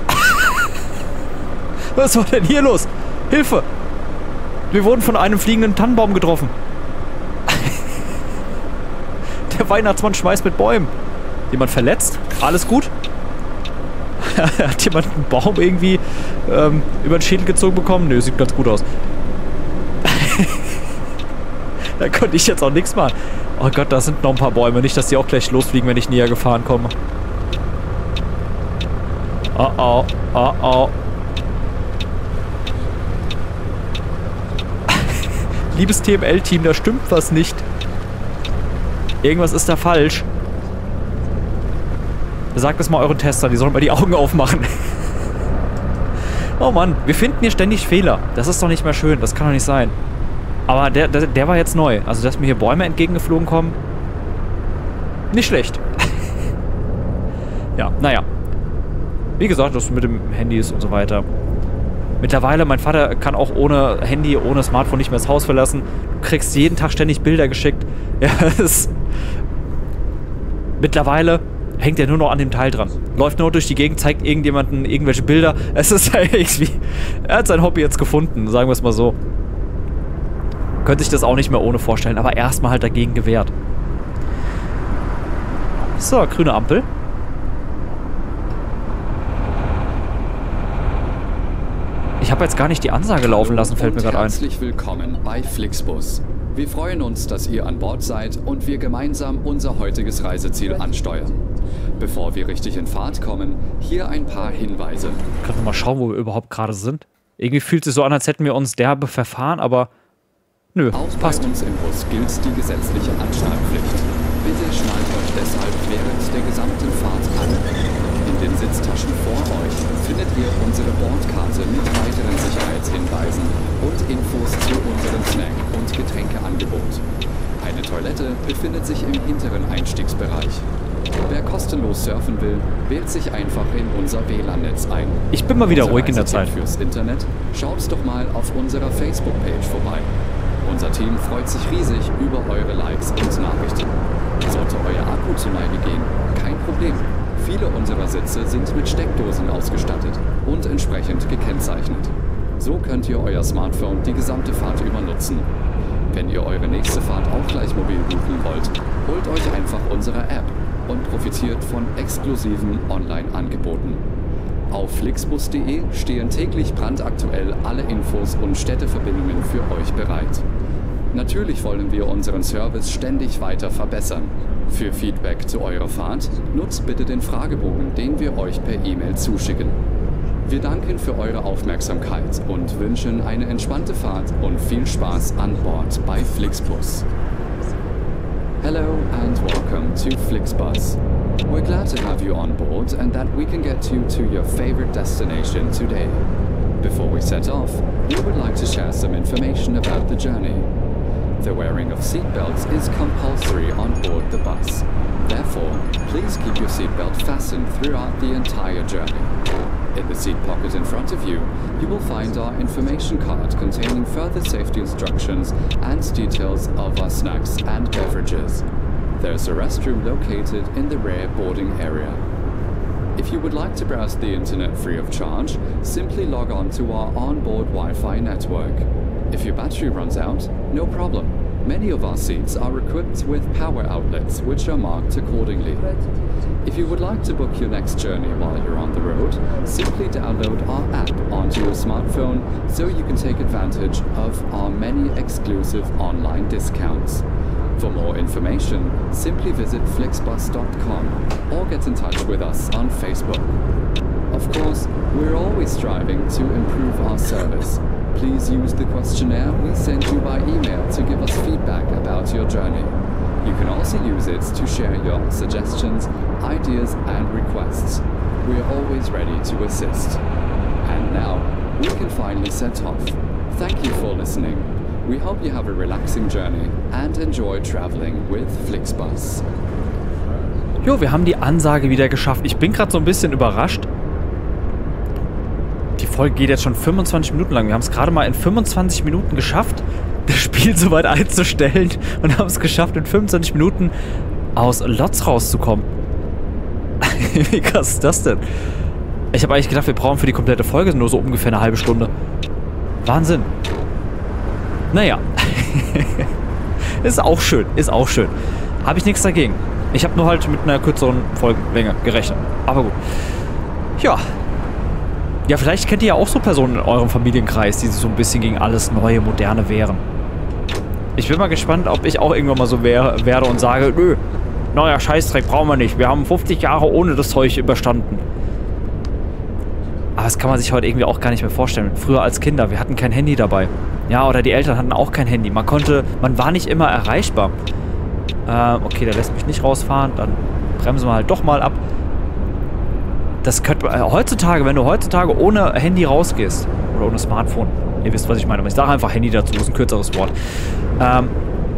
Was war denn hier los? Hilfe! Wir wurden von einem fliegenden Tannenbaum getroffen. Der Weihnachtsmann schmeißt mit Bäumen. Jemand verletzt? Alles gut? Hat jemand einen Baum irgendwie ähm, über den Schädel gezogen bekommen? Nö, sieht ganz gut aus. Da konnte ich jetzt auch nichts machen. Oh Gott, da sind noch ein paar Bäume. Nicht, dass die auch gleich losfliegen, wenn ich näher gefahren komme. Oh oh, oh oh. Liebes T M L-Team, da stimmt was nicht. Irgendwas ist da falsch. Sagt es mal euren Testern, die sollen mal die Augen aufmachen. Oh Mann, wir finden hier ständig Fehler. Das ist doch nicht mehr schön, das kann doch nicht sein. Aber der, der, der war jetzt neu. Also, dass mir hier Bäume entgegengeflogen kommen. Nicht schlecht. Ja, naja. Wie gesagt, das mit dem Handy ist und so weiter. Mittlerweile, mein Vater kann auch ohne Handy, ohne Smartphone nicht mehr das Haus verlassen. Du kriegst jeden Tag ständig Bilder geschickt. Ja, es mittlerweile hängt er nur noch an dem Teil dran. Läuft nur durch die Gegend, zeigt irgendjemanden irgendwelche Bilder. Es ist halt irgendwie... Er hat sein Hobby jetzt gefunden, sagen wir es mal so. Könnte sich das auch nicht mehr ohne vorstellen, aber erstmal halt dagegen gewehrt. So, grüne Ampel. Ich habe jetzt gar nicht die Ansage laufen lassen, fällt mir gerade ein. Herzlich willkommen bei Flixbus. Wir freuen uns, dass ihr an Bord seid und wir gemeinsam unser heutiges Reiseziel ansteuern. Bevor wir richtig in Fahrt kommen, hier ein paar Hinweise. Ich kann noch mal schauen, wo wir überhaupt gerade sind. Irgendwie fühlt es sich so an, als hätten wir uns derbe verfahren, aber nö, auch passt. Bei uns im Bus gilt die gesetzliche Anschnallpflicht. Bitte schnallt euch deshalb während der gesamten Fahrt an. In den Sitztaschen vor euch findet ihr unsere Bordkarte mit weiteren Sicherheitshinweisen und Infos zu unserem Snack- und Getränkeangebot. Eine Toilette befindet sich im hinteren Einstiegsbereich. Wer kostenlos surfen will, wählt sich einfach in unser W L A N-Netz ein. Ich bin mal wieder Unser ruhig in der Zeit. Fürs Internet, schaut doch mal auf unserer Facebook-Page vorbei. Unser Team freut sich riesig über eure Likes und Nachrichten. Sollte euer Akku zu Neige gehen, kein Problem. Viele unserer Sitze sind mit Steckdosen ausgestattet und entsprechend gekennzeichnet. So könnt ihr euer Smartphone die gesamte Fahrt über nutzen. Wenn ihr eure nächste Fahrt auch gleich mobil buchen wollt, holt euch einfach unsere App und profitiert von exklusiven Online-Angeboten. Auf flixbus punkt de stehen täglich brandaktuell alle Infos und Städteverbindungen für euch bereit. Natürlich wollen wir unseren Service ständig weiter verbessern. Für Feedback zu eurer Fahrt nutzt bitte den Fragebogen, den wir euch per E-Mail zuschicken. Wir danken für eure Aufmerksamkeit und wünschen eine entspannte Fahrt und viel Spaß an Bord bei Flixbus. Hello and welcome to Flixbus. We're glad to have you on board and that we can get you to your favorite destination today. Before we set off, we would like to share some information about the journey. The wearing of seatbelts is compulsory on board the bus. Therefore, please keep your seatbelt fastened throughout the entire journey. In the seat pocket in front of you, you will find our information card containing further safety instructions and details of our snacks and beverages. There's a restroom located in the rear boarding area. If you would like to browse the internet free of charge, simply log on to our onboard Wi-Fi network. If your battery runs out, no problem. Many of our seats are equipped with power outlets, which are marked accordingly. If you would like to book your next journey while you're on the road, simply download our app onto your smartphone so you can take advantage of our many exclusive online discounts. For more information, simply visit flixbus dot com or get in touch with us on Facebook. Of course, we're always striving to improve our service. Please use the questionnaire we send you by email to give us feedback about your journey. You can also use it to share your suggestions, ideas and requests. We are always ready to assist. And now, we can finally set off. Thank you for listening. We hope you have a relaxing journey and enjoy traveling with Flixbus. Jo, wir haben die Ansage wieder geschafft. Ich bin gerade so ein bisschen überrascht. Die Folge geht jetzt schon fünfundzwanzig Minuten lang. Wir haben es gerade mal in fünfundzwanzig Minuten geschafft, das Spiel so weit einzustellen und haben es geschafft, in fünfundzwanzig Minuten aus Lotz rauszukommen. Wie krass ist das denn? Ich habe eigentlich gedacht, wir brauchen für die komplette Folge nur so ungefähr eine halbe Stunde. Wahnsinn. Naja. Ist auch schön, ist auch schön. Habe ich nichts dagegen. Ich habe nur halt mit einer kürzeren Folgenlänge gerechnet. Aber gut. Ja. Ja, vielleicht kennt ihr ja auch so Personen in eurem Familienkreis, die so ein bisschen gegen alles Neue, Moderne wehren. Ich bin mal gespannt, ob ich auch irgendwann mal so wär, werde und sage, nö, neuer Scheißdreck brauchen wir nicht. Wir haben fünfzig Jahre ohne das Zeug überstanden. Aber das kann man sich heute irgendwie auch gar nicht mehr vorstellen. Früher als Kinder, wir hatten kein Handy dabei. Ja, oder die Eltern hatten auch kein Handy. Man konnte, man war nicht immer erreichbar. Ähm, okay, der lässt mich nicht rausfahren. Dann bremsen wir halt doch mal ab. Das könnte äh, heutzutage, wenn du heutzutage ohne Handy rausgehst, oder ohne Smartphone, ihr wisst, was ich meine, aber ich sage einfach Handy dazu, das ist ein kürzeres Wort, ähm,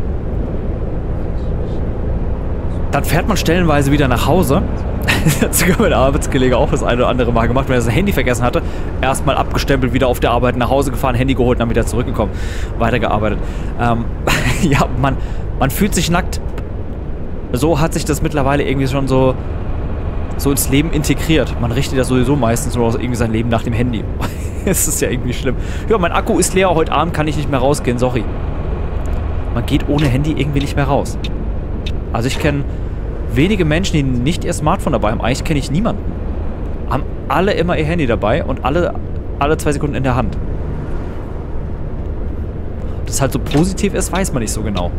dann fährt man stellenweise wieder nach Hause. Das hat sogar mein Arbeitskollege auch das eine oder andere Mal gemacht, wenn er sein Handy vergessen hatte. Erstmal abgestempelt, wieder auf der Arbeit nach Hause gefahren, Handy geholt und dann wieder zurückgekommen. Weitergearbeitet. Ähm, ja, man, man fühlt sich nackt. So hat sich das mittlerweile irgendwie schon so, so ins Leben integriert. Man richtet ja sowieso meistens nur irgendwie sein Leben nach dem Handy. Es ist ja irgendwie schlimm. Ja, mein Akku ist leer, heute Abend kann ich nicht mehr rausgehen, sorry. Man geht ohne Handy irgendwie nicht mehr raus. Also ich kenne wenige Menschen, die nicht ihr Smartphone dabei haben. Eigentlich kenne ich niemanden. Haben alle immer ihr Handy dabei und alle, alle zwei Sekunden in der Hand. Ob das halt so positiv ist, weiß man nicht so genau.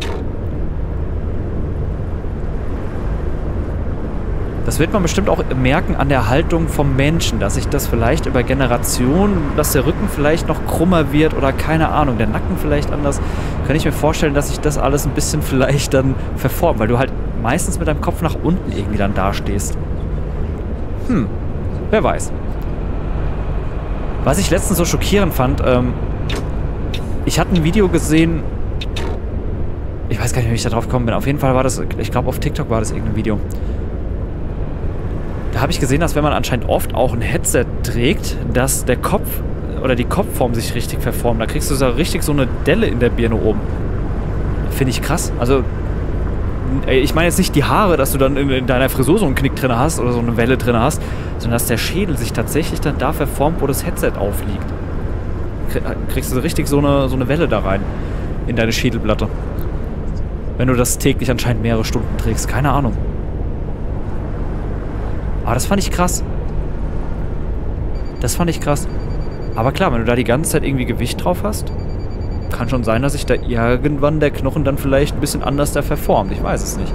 Das wird man bestimmt auch merken an der Haltung vom Menschen, dass sich das vielleicht über Generationen, dass der Rücken vielleicht noch krummer wird oder keine Ahnung, der Nacken vielleicht anders. Kann ich mir vorstellen, dass sich das alles ein bisschen vielleicht dann verformt, weil du halt meistens mit deinem Kopf nach unten irgendwie dann dastehst. Hm, wer weiß. Was ich letztens so schockierend fand, ähm, ich hatte ein Video gesehen, ich weiß gar nicht, wie ich da drauf gekommen bin, auf jeden Fall war das, ich glaube auf TikTok war das irgendein Video. Da habe ich gesehen, dass wenn man anscheinend oft auch ein Headset trägt, dass der Kopf oder die Kopfform sich richtig verformt. Da kriegst du so richtig so eine Delle in der Birne oben. Finde ich krass. Also, ich meine jetzt nicht die Haare, dass du dann in, in deiner Frisur so einen Knick drin hast oder so eine Welle drin hast, sondern dass der Schädel sich tatsächlich dann da verformt, wo das Headset aufliegt. Kriegst du richtig so eine, so eine Welle da rein in deine Schädelplatte. Wenn du das täglich anscheinend mehrere Stunden trägst. Keine Ahnung. Aber das fand ich krass. Das fand ich krass. Aber klar, wenn du da die ganze Zeit irgendwie Gewicht drauf hast, kann schon sein, dass sich da irgendwann der Knochen dann vielleicht ein bisschen anders da verformt. Ich weiß es nicht.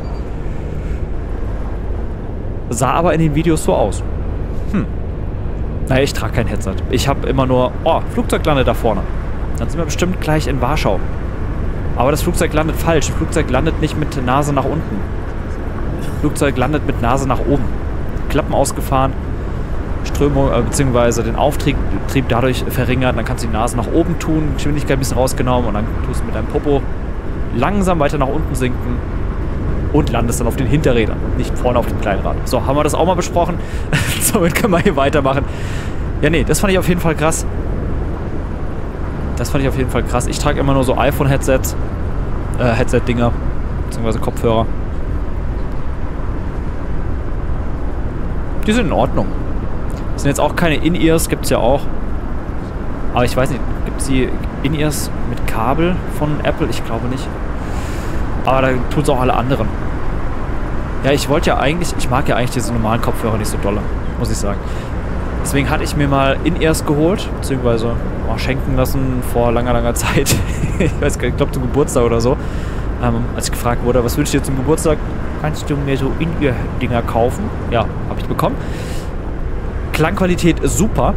Sah aber in den Videos so aus. Hm. Naja, ich trage kein Headset. Ich habe immer nur... Oh, Flugzeug landet da vorne. Dann sind wir bestimmt gleich in Warschau. Aber das Flugzeug landet falsch. Das Flugzeug landet nicht mit Nase nach unten. Das Flugzeug landet mit Nase nach oben. Klappen ausgefahren, Strömung äh, bzw. den Auftrieb Trieb dadurch verringert, dann kannst du die Nase nach oben tun, Geschwindigkeit ein bisschen rausgenommen und dann tust du mit deinem Popo langsam weiter nach unten sinken und landest dann auf den Hinterrädern und nicht vorne auf dem Kleinrad. So, haben wir das auch mal besprochen. Somit können wir hier weitermachen. Ja, nee, das fand ich auf jeden Fall krass. Das fand ich auf jeden Fall krass. Ich trage immer nur so iPhone-Headsets, äh, Headset-Dinger, bzw. Kopfhörer. Die sind in Ordnung. Das sind jetzt auch keine In-Ears, gibt es ja auch. Aber ich weiß nicht, gibt es die In-Ears mit Kabel von Apple? Ich glaube nicht. Aber da tut es auch alle anderen. Ja, ich wollte ja eigentlich, ich mag ja eigentlich diese normalen Kopfhörer nicht so dolle, muss ich sagen. Deswegen hatte ich mir mal In-Ears geholt, beziehungsweise oh, schenken lassen vor langer, langer Zeit. Ich weiß gar nicht, ich glaube zum Geburtstag oder so. Ähm, als ich gefragt wurde, was wünschst du dir zum Geburtstag? Kannst du mir so In-Ear-Dinger kaufen? Ja, habe ich bekommen. Klangqualität ist super.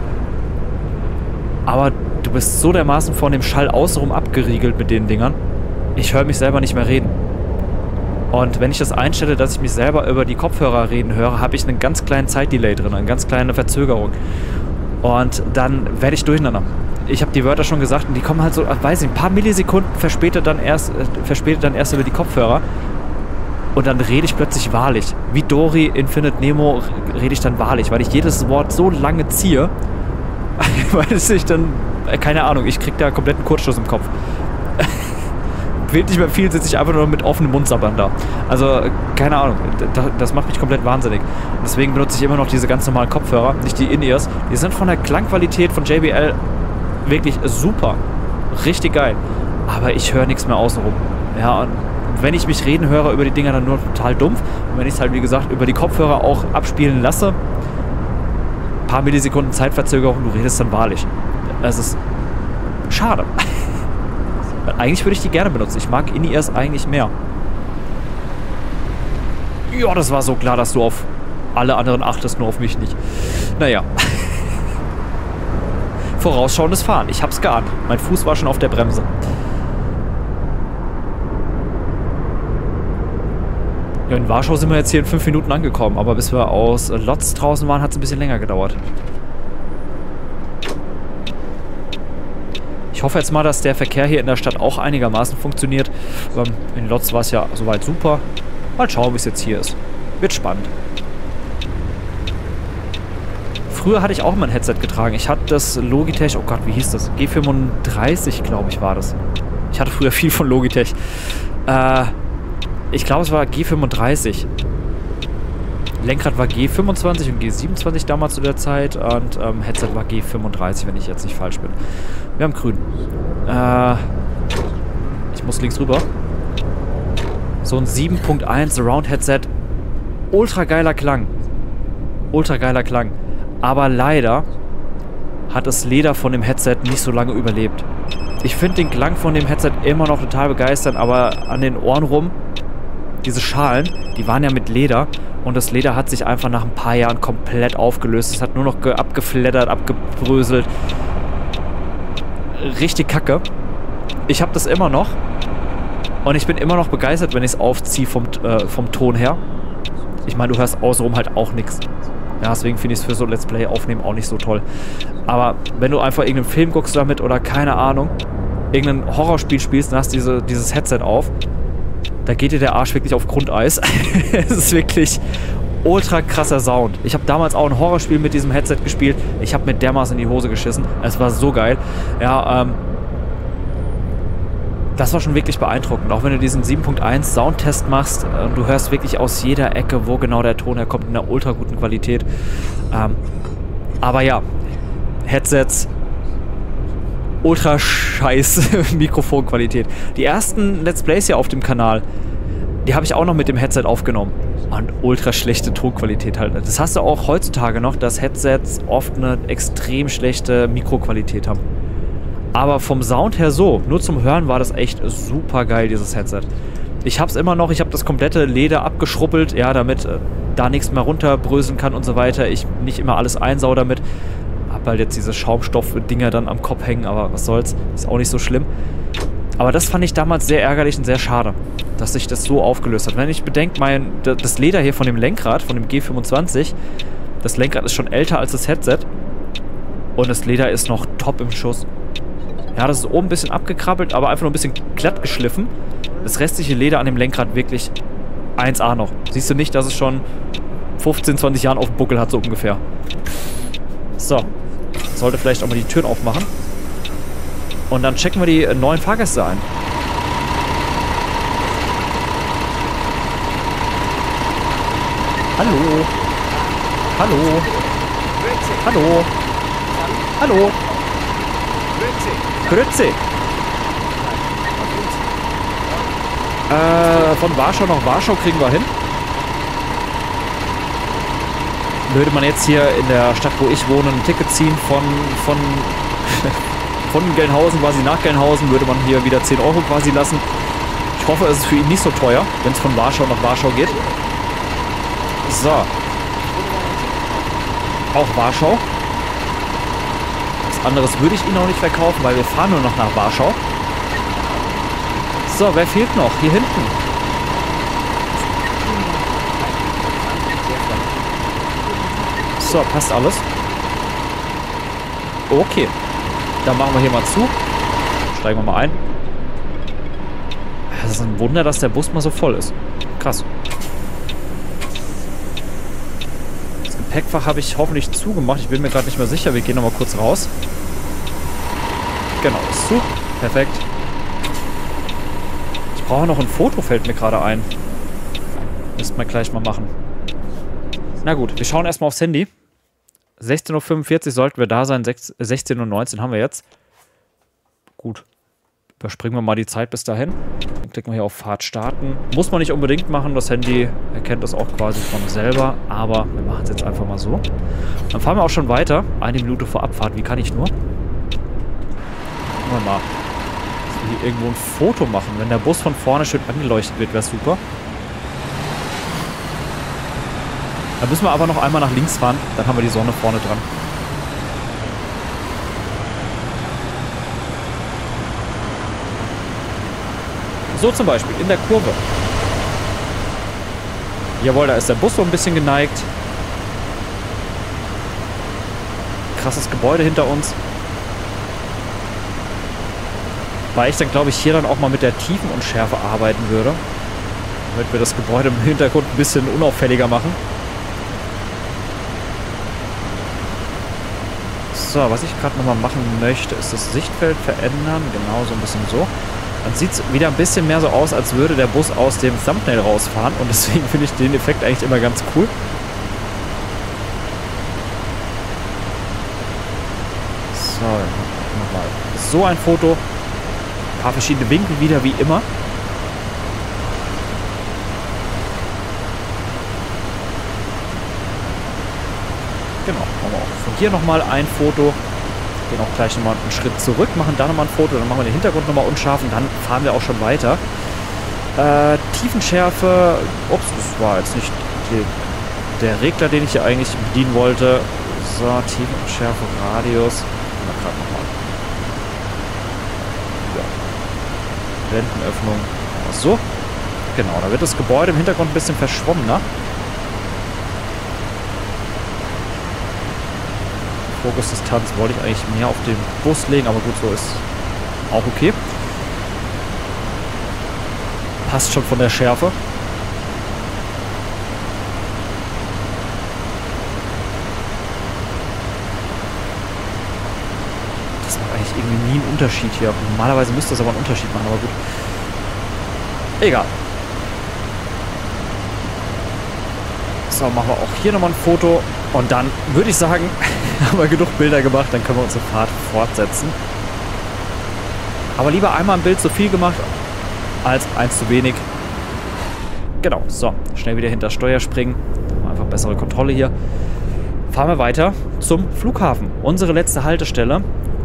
Aber du bist so dermaßen von dem Schall außenrum abgeriegelt mit den Dingern. Ich höre mich selber nicht mehr reden. Und wenn ich das einstelle, dass ich mich selber über die Kopfhörer reden höre, habe ich einen ganz kleinen Zeitdelay drin, eine ganz kleine Verzögerung. Und dann werde ich durcheinander. Ich habe die Wörter schon gesagt und die kommen halt so, weiß ich, ein paar Millisekunden verspätet dann erst, äh, verspätet dann erst über die Kopfhörer. Und dann rede ich plötzlich wahrlich. Wie Dory Infinite Nemo rede ich dann wahrlich, weil ich jedes Wort so lange ziehe, weil es sich dann, äh, keine Ahnung, ich kriege da kompletten Kurzschluss im Kopf. Wird nicht mehr viel, sitze ich einfach nur mit offenem Mund sabbern da. Also, keine Ahnung, das macht mich komplett wahnsinnig. Und deswegen benutze ich immer noch diese ganz normalen Kopfhörer, nicht die In-Ears. Die sind von der Klangqualität von J B L wirklich super. Richtig geil. Aber ich höre nichts mehr außenrum. Ja, und wenn ich mich reden höre über die Dinger, dann nur total dumpf. Und wenn ich es halt, wie gesagt, über die Kopfhörer auch abspielen lasse, ein paar Millisekunden Zeitverzögerung, du redest dann wahrlich. Es ist schade. Eigentlich würde ich die gerne benutzen. Ich mag In-Ears eigentlich mehr. Ja, das war so klar, dass du auf alle anderen achtest, nur auf mich nicht. Naja. Vorausschauendes Fahren. Ich hab's geahnt. Mein Fuß war schon auf der Bremse. Ja, in Warschau sind wir jetzt hier in fünf Minuten angekommen. Aber bis wir aus Lodz draußen waren, hat es ein bisschen länger gedauert. Ich hoffe jetzt mal, dass der Verkehr hier in der Stadt auch einigermaßen funktioniert. In Lodz war es ja soweit super. Mal schauen, wie es jetzt hier ist. Wird spannend. Früher hatte ich auch immer ein Headset getragen. Ich hatte das Logitech, oh Gott, wie hieß das? G fünfunddreißig, glaube ich, war das. Ich hatte früher viel von Logitech. Äh, ich glaube, es war G fünfunddreißig. Lenkrad war G fünfundzwanzig und G siebenundzwanzig damals zu der Zeit und ähm, Headset war G fünfunddreißig, wenn ich jetzt nicht falsch bin. Wir haben grün. Äh, ich muss links rüber. So ein sieben Punkt eins Surround Headset. Ultra geiler Klang. Ultra geiler Klang. Aber leider hat das Leder von dem Headset nicht so lange überlebt. Ich finde den Klang von dem Headset immer noch total begeisternd, aber an den Ohren rum, diese Schalen, die waren ja mit Leder und das Leder hat sich einfach nach ein paar Jahren komplett aufgelöst. Es hat nur noch abgeflattert, abgebröselt. Richtig kacke. Ich habe das immer noch und ich bin immer noch begeistert, wenn ich es aufziehe vom, äh, vom Ton her. Ich meine, du hörst außenrum halt auch nichts. Ja, deswegen finde ich es für so Let's Play aufnehmen auch nicht so toll. Aber wenn du einfach irgendeinen Film guckst damit oder keine Ahnung, irgendein Horrorspiel spielst und hast diese, dieses Headset auf, da geht dir der Arsch wirklich auf Grundeis. Es ist wirklich ultra krasser Sound. Ich habe damals auch ein Horrorspiel mit diesem Headset gespielt. Ich habe mir dermaßen in die Hose geschissen. Es war so geil. Ja, ähm... das war schon wirklich beeindruckend. Auch wenn du diesen sieben Punkt eins Soundtest machst und du hörst wirklich aus jeder Ecke, wo genau der Ton herkommt, in einer ultra guten Qualität. Ähm, aber ja, Headsets, ultra scheiß Mikrofonqualität. Die ersten Let's Plays hier auf dem Kanal, die habe ich auch noch mit dem Headset aufgenommen. Und ultra schlechte Tonqualität halt. Das hast du auch heutzutage noch, dass Headsets oft eine extrem schlechte Mikroqualität haben. Aber vom Sound her so, nur zum Hören war das echt super geil, dieses Headset. Ich hab's immer noch, ich habe das komplette Leder abgeschrubbelt, ja, damit äh, da nichts mehr runterbröseln kann und so weiter. Ich nicht immer alles einsau damit. Hab halt jetzt diese Schaumstoff-Dinger dann am Kopf hängen, aber was soll's, ist auch nicht so schlimm. Aber das fand ich damals sehr ärgerlich und sehr schade, dass sich das so aufgelöst hat. Wenn ich bedenke, mein, das Leder hier von dem Lenkrad, von dem G fünfundzwanzig, das Lenkrad ist schon älter als das Headset und das Leder ist noch top im Schuss. Ja, das ist oben ein bisschen abgekrabbelt, aber einfach nur ein bisschen glatt geschliffen. Das restliche Leder an dem Lenkrad wirklich eins A noch. Siehst du nicht, dass es schon fünfzehn, zwanzig Jahren auf dem Buckel hat, so ungefähr. So. Sollte vielleicht auch mal die Türen aufmachen. Und dann checken wir die neuen Fahrgäste ein. Hallo. Hallo. Hallo. Hallo. Grüezi. Äh, von Warschau nach Warschau kriegen wir hin. Würde man jetzt hier in der Stadt, wo ich wohne, ein Ticket ziehen von, von, von Gelnhausen quasi nach Gelnhausen, würde man hier wieder zehn Euro quasi lassen. Ich hoffe, es ist für ihn nicht so teuer, wenn es von Warschau nach Warschau geht. So. Auch Warschau. Anderes würde ich Ihnen auch nicht verkaufen, weil wir fahren nur noch nach Warschau. So, wer fehlt noch? Hier hinten. So, passt alles. Okay. Dann machen wir hier mal zu. Steigen wir mal ein. Es ist ein Wunder, dass der Bus mal so voll ist. Krass. Das Gepäckfach habe ich hoffentlich zugemacht. Ich bin mir gerade nicht mehr sicher. Wir gehen nochmal kurz raus. Genau, ist zu. Perfekt. Ich brauche noch ein Foto, fällt mir gerade ein. Müssten wir gleich mal machen. Na gut, wir schauen erstmal aufs Handy. sechzehn Uhr fünfundvierzig sollten wir da sein. sechzehn Uhr neunzehn haben wir jetzt. Gut. Überspringen wir mal die Zeit bis dahin. Dann klicken wir hier auf Fahrt starten. Muss man nicht unbedingt machen. Das Handy erkennt das auch quasi von selber. Aber wir machen es jetzt einfach mal so. Dann fahren wir auch schon weiter. Eine Minute vor Abfahrt. Wie kann ich nur? Gucken wir mal. Dass wir hier irgendwo ein Foto machen. Wenn der Bus von vorne schön angeleuchtet wird, wäre super. Dann müssen wir aber noch einmal nach links fahren. Dann haben wir die Sonne vorne dran. So zum Beispiel, in der Kurve. Jawohl, da ist der Bus so ein bisschen geneigt. Krasses Gebäude hinter uns. Weil ich dann, glaube ich, hier dann auch mal mit der Tiefenunschärfe arbeiten würde. Damit wir das Gebäude im Hintergrund ein bisschen unauffälliger machen. So, was ich gerade nochmal machen möchte, ist das Sichtfeld verändern. Genau, so ein bisschen so. Dann sieht es wieder ein bisschen mehr so aus, als würde der Bus aus dem Thumbnail rausfahren. Und deswegen finde ich den Effekt eigentlich immer ganz cool. So, nochmal so ein Foto. Ein paar verschiedene Winkel wieder, wie immer. Genau, machen wir auch von hier nochmal ein Foto. Gehen auch gleich nochmal einen Schritt zurück, machen da nochmal ein Foto, dann machen wir den Hintergrund nochmal unscharf und dann fahren wir auch schon weiter. Äh, Tiefenschärfe, ups, das war jetzt nicht die, der Regler, den ich hier eigentlich bedienen wollte. So, Tiefenschärfe, Radius. Na, gerade nochmal. Ja. Blendenöffnung. So. Genau, da wird das Gebäude im Hintergrund ein bisschen verschwommener. Fokusdistanz wollte ich eigentlich mehr auf den Bus legen, aber gut, so ist auch okay. Passt schon von der Schärfe. Das macht eigentlich irgendwie nie einen Unterschied hier. Normalerweise müsste das aber einen Unterschied machen, aber gut. Egal. So, machen wir auch hier nochmal ein Foto. Und dann würde ich sagen, haben wir genug Bilder gemacht, dann können wir unsere Fahrt fortsetzen. Aber lieber einmal ein Bild zu viel gemacht, als eins zu wenig. Genau, so, schnell wieder hinter Steuer springen. Einfach bessere Kontrolle hier. Fahren wir weiter zum Flughafen. Unsere letzte Haltestelle.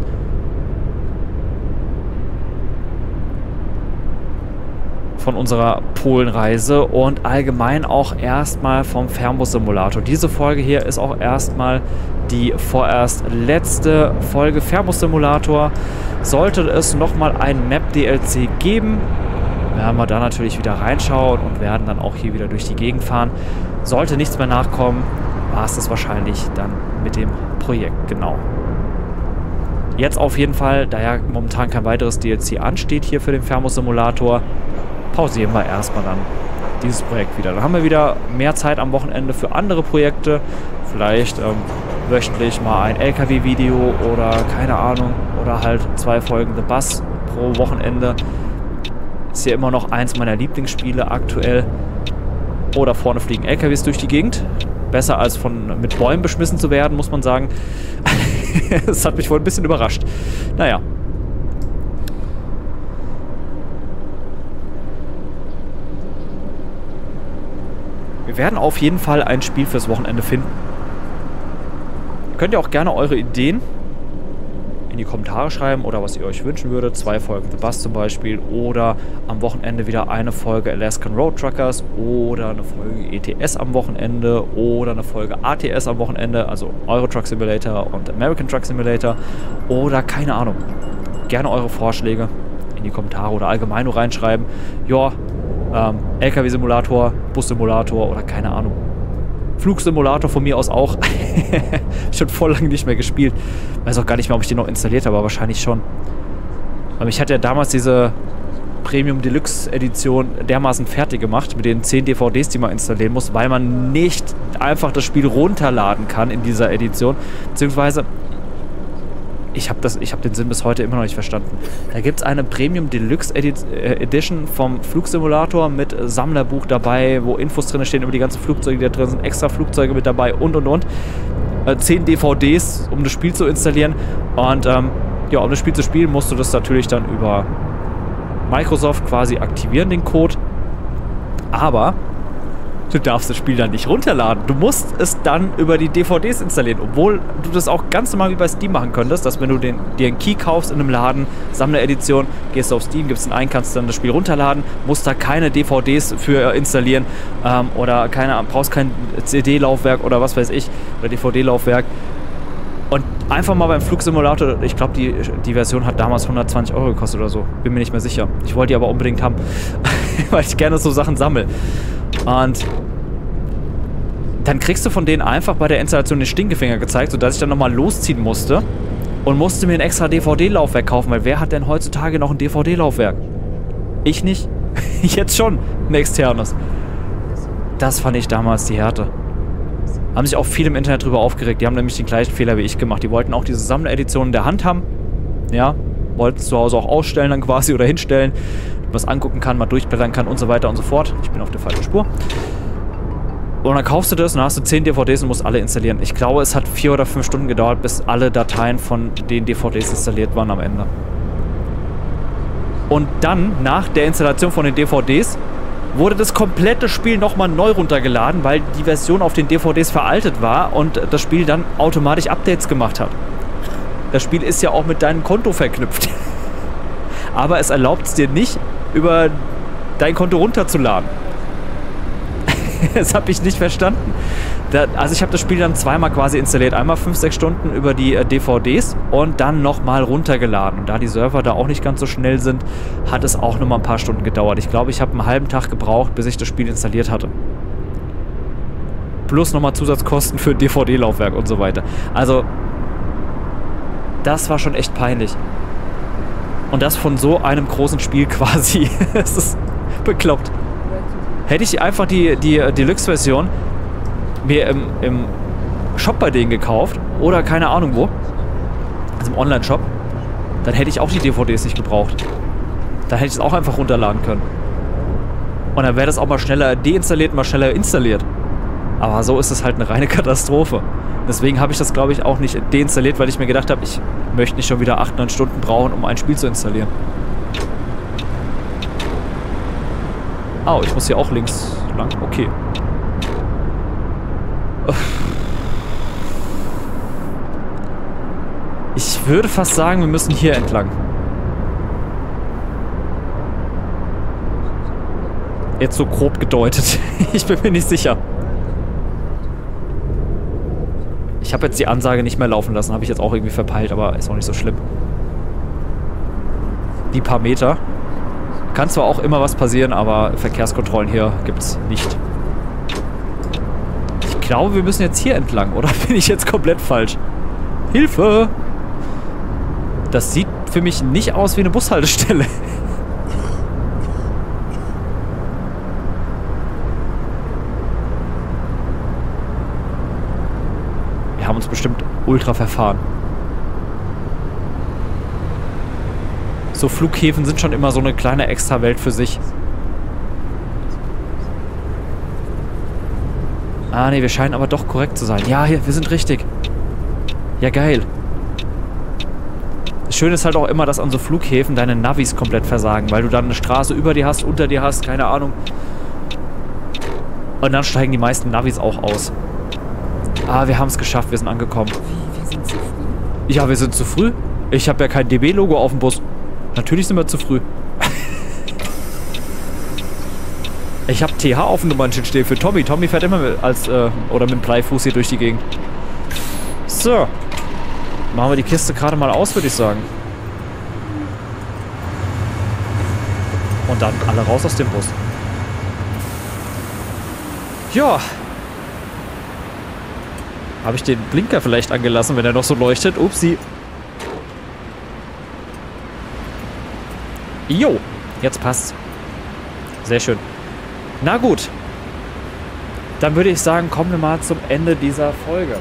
Von unserer Polenreise und allgemein auch erstmal vom Fernbus-Simulator. Diese Folge hier ist auch erstmal die vorerst letzte Folge Fernbus-Simulator. Sollte es nochmal ein Map-D L C geben, werden wir da natürlich wieder reinschauen und werden dann auch hier wieder durch die Gegend fahren. Sollte nichts mehr nachkommen, war es das wahrscheinlich dann mit dem Projekt, genau. Jetzt auf jeden Fall, da ja momentan kein weiteres D L C ansteht hier für den Fernbus-Simulator, pausieren wir erstmal dann dieses Projekt wieder. Dann haben wir wieder mehr Zeit am Wochenende für andere Projekte. Vielleicht ähm, wöchentlich mal ein L K W-Video oder keine Ahnung. Oder halt zwei Folgen The Bus pro Wochenende. Ist hier immer noch eins meiner Lieblingsspiele aktuell. Oder vorne fliegen L K Ws durch die Gegend. Besser als von mit Bäumen beschmissen zu werden, muss man sagen. Das hat mich wohl ein bisschen überrascht. Naja. Wir werden auf jeden Fall ein Spiel fürs Wochenende finden. Könnt ihr auch gerne eure Ideen in die Kommentare schreiben oder was ihr euch wünschen würdet. Zwei Folgen The Bus zum Beispiel oder am Wochenende wieder eine Folge Alaskan Road Truckers oder eine Folge E T S am Wochenende oder eine Folge A T S am Wochenende, also Euro Truck Simulator und American Truck Simulator oder keine Ahnung. Gerne eure Vorschläge in die Kommentare oder allgemein nur reinschreiben. Ja, Ähm, L K W-Simulator, Bus-Simulator oder keine Ahnung. Flugsimulator von mir aus auch. Schon voll lange nicht mehr gespielt. Weiß auch gar nicht mehr, ob ich den noch installiert habe, aber wahrscheinlich schon. Aber mich hat ja damals diese Premium Deluxe Edition dermaßen fertig gemacht mit den zehn D V Ds, die man installieren muss, weil man nicht einfach das Spiel runterladen kann in dieser Edition. Beziehungsweise, ich habe hab den Sinn bis heute immer noch nicht verstanden. Da gibt es eine Premium Deluxe Edi Edition vom Flugsimulator mit Sammlerbuch dabei, wo Infos drin stehen über die ganzen Flugzeuge, die da drin sind, extra Flugzeuge mit dabei und und und. Äh, zehn D V Ds, um das Spiel zu installieren. Und ähm, ja, um das Spiel zu spielen, musst du das natürlich dann über Microsoft quasi aktivieren, den Code. Aber du darfst das Spiel dann nicht runterladen. Du musst es dann über die D V Ds installieren, obwohl du das auch ganz normal wie bei Steam machen könntest, dass wenn du den, dir einen Key kaufst in einem Laden, Sammleredition, gehst du auf Steam, gibst ihn ein, kannst dann das Spiel runterladen, musst da keine D V Ds für installieren ähm, oder keine, brauchst kein C D-Laufwerk oder was weiß ich, oder D V D-Laufwerk. Und einfach mal beim Flugsimulator, ich glaube, die, die Version hat damals hundertzwanzig Euro gekostet oder so. Bin mir nicht mehr sicher. Ich wollte die aber unbedingt haben, weil ich gerne so Sachen sammle. Und dann kriegst du von denen einfach bei der Installation den Stinkefinger gezeigt, sodass ich dann nochmal losziehen musste und musste mir ein extra D V D-Laufwerk kaufen, weil wer hat denn heutzutage noch ein D V D-Laufwerk? Ich nicht. Jetzt schon ein externes. Das fand ich damals die Härte. Haben sich auch viele im Internet drüber aufgeregt. Die haben nämlich den gleichen Fehler wie ich gemacht. Die wollten auch diese Sammleredition in der Hand haben. Ja, wollten es zu Hause auch ausstellen dann quasi oder hinstellen. Was angucken kann, mal durchblättern kann und so weiter und so fort. Ich bin auf der falschen Spur. Und dann kaufst du das und dann hast du zehn D V Ds und musst alle installieren. Ich glaube, es hat vier oder fünf Stunden gedauert, bis alle Dateien von den D V Ds installiert waren am Ende. Und dann, nach der Installation von den D V Ds, wurde das komplette Spiel nochmal neu runtergeladen, weil die Version auf den D V Ds veraltet war und das Spiel dann automatisch Updates gemacht hat. Das Spiel ist ja auch mit deinem Konto verknüpft. Aber es erlaubt es dir nicht, über dein Konto runterzuladen. Das habe ich nicht verstanden. Da, also ich habe das Spiel dann zweimal quasi installiert. Einmal fünf, sechs Stunden über die äh, D V Ds und dann nochmal runtergeladen. Und da die Server da auch nicht ganz so schnell sind, hat es auch nochmal ein paar Stunden gedauert. Ich glaube, ich habe einen halben Tag gebraucht, bis ich das Spiel installiert hatte. Plus nochmal Zusatzkosten für D V D-Laufwerk und so weiter. Also, das war schon echt peinlich. Und das von so einem großen Spiel quasi. Es ist bekloppt. Hätte ich einfach die, die Deluxe-Version mir im, im Shop bei denen gekauft oder keine Ahnung wo, also im Online-Shop, dann hätte ich auch die D V Ds nicht gebraucht. Dann hätte ich es auch einfach runterladen können. Und dann wäre das auch mal schneller deinstalliert, mal schneller installiert. Aber so ist es halt eine reine Katastrophe. Deswegen habe ich das, glaube ich, auch nicht deinstalliert, weil ich mir gedacht habe, ich möchte nicht schon wieder acht, neun Stunden brauchen, um ein Spiel zu installieren. Oh, ich muss hier auch links lang. Okay. Ich würde fast sagen, wir müssen hier entlang. Jetzt so grob gedeutet. Ich bin mir nicht sicher. Ich habe jetzt die Ansage nicht mehr laufen lassen. Habe ich jetzt auch irgendwie verpeilt, aber ist auch nicht so schlimm. Die paar Meter. Kann zwar auch immer was passieren, aber Verkehrskontrollen hier gibt's nicht. Ich glaube, wir müssen jetzt hier entlang, oder bin ich jetzt komplett falsch? Hilfe! Das sieht für mich nicht aus wie eine Bushaltestelle. Wir haben uns bestimmt ultra verfahren. So Flughäfen sind schon immer so eine kleine Extrawelt für sich. Ah, ne, wir scheinen aber doch korrekt zu sein. Ja, hier, wir sind richtig. Ja, geil. Das Schöne ist halt auch immer, dass an so Flughäfen deine Navis komplett versagen, weil du dann eine Straße über dir hast, unter dir hast, keine Ahnung. Und dann steigen die meisten Navis auch aus. Ah, wir haben es geschafft, wir sind angekommen. Wie, wir sind zu früh? Ja, wir sind zu früh. Ich habe ja kein D B-Logo auf dem Bus. Natürlich sind wir zu früh. Ich habe T H auf dem Nummernschild stehen für Tommy. Tommy fährt immer mit, als, äh, oder mit dem Bleifuß hier durch die Gegend. So. Machen wir die Kiste gerade mal aus, würde ich sagen. Und dann alle raus aus dem Bus. Ja. Habe ich den Blinker vielleicht angelassen, wenn er noch so leuchtet? Upsi. Jo, jetzt passt's. Sehr schön. Na gut. Dann würde ich sagen, kommen wir mal zum Ende dieser Folge.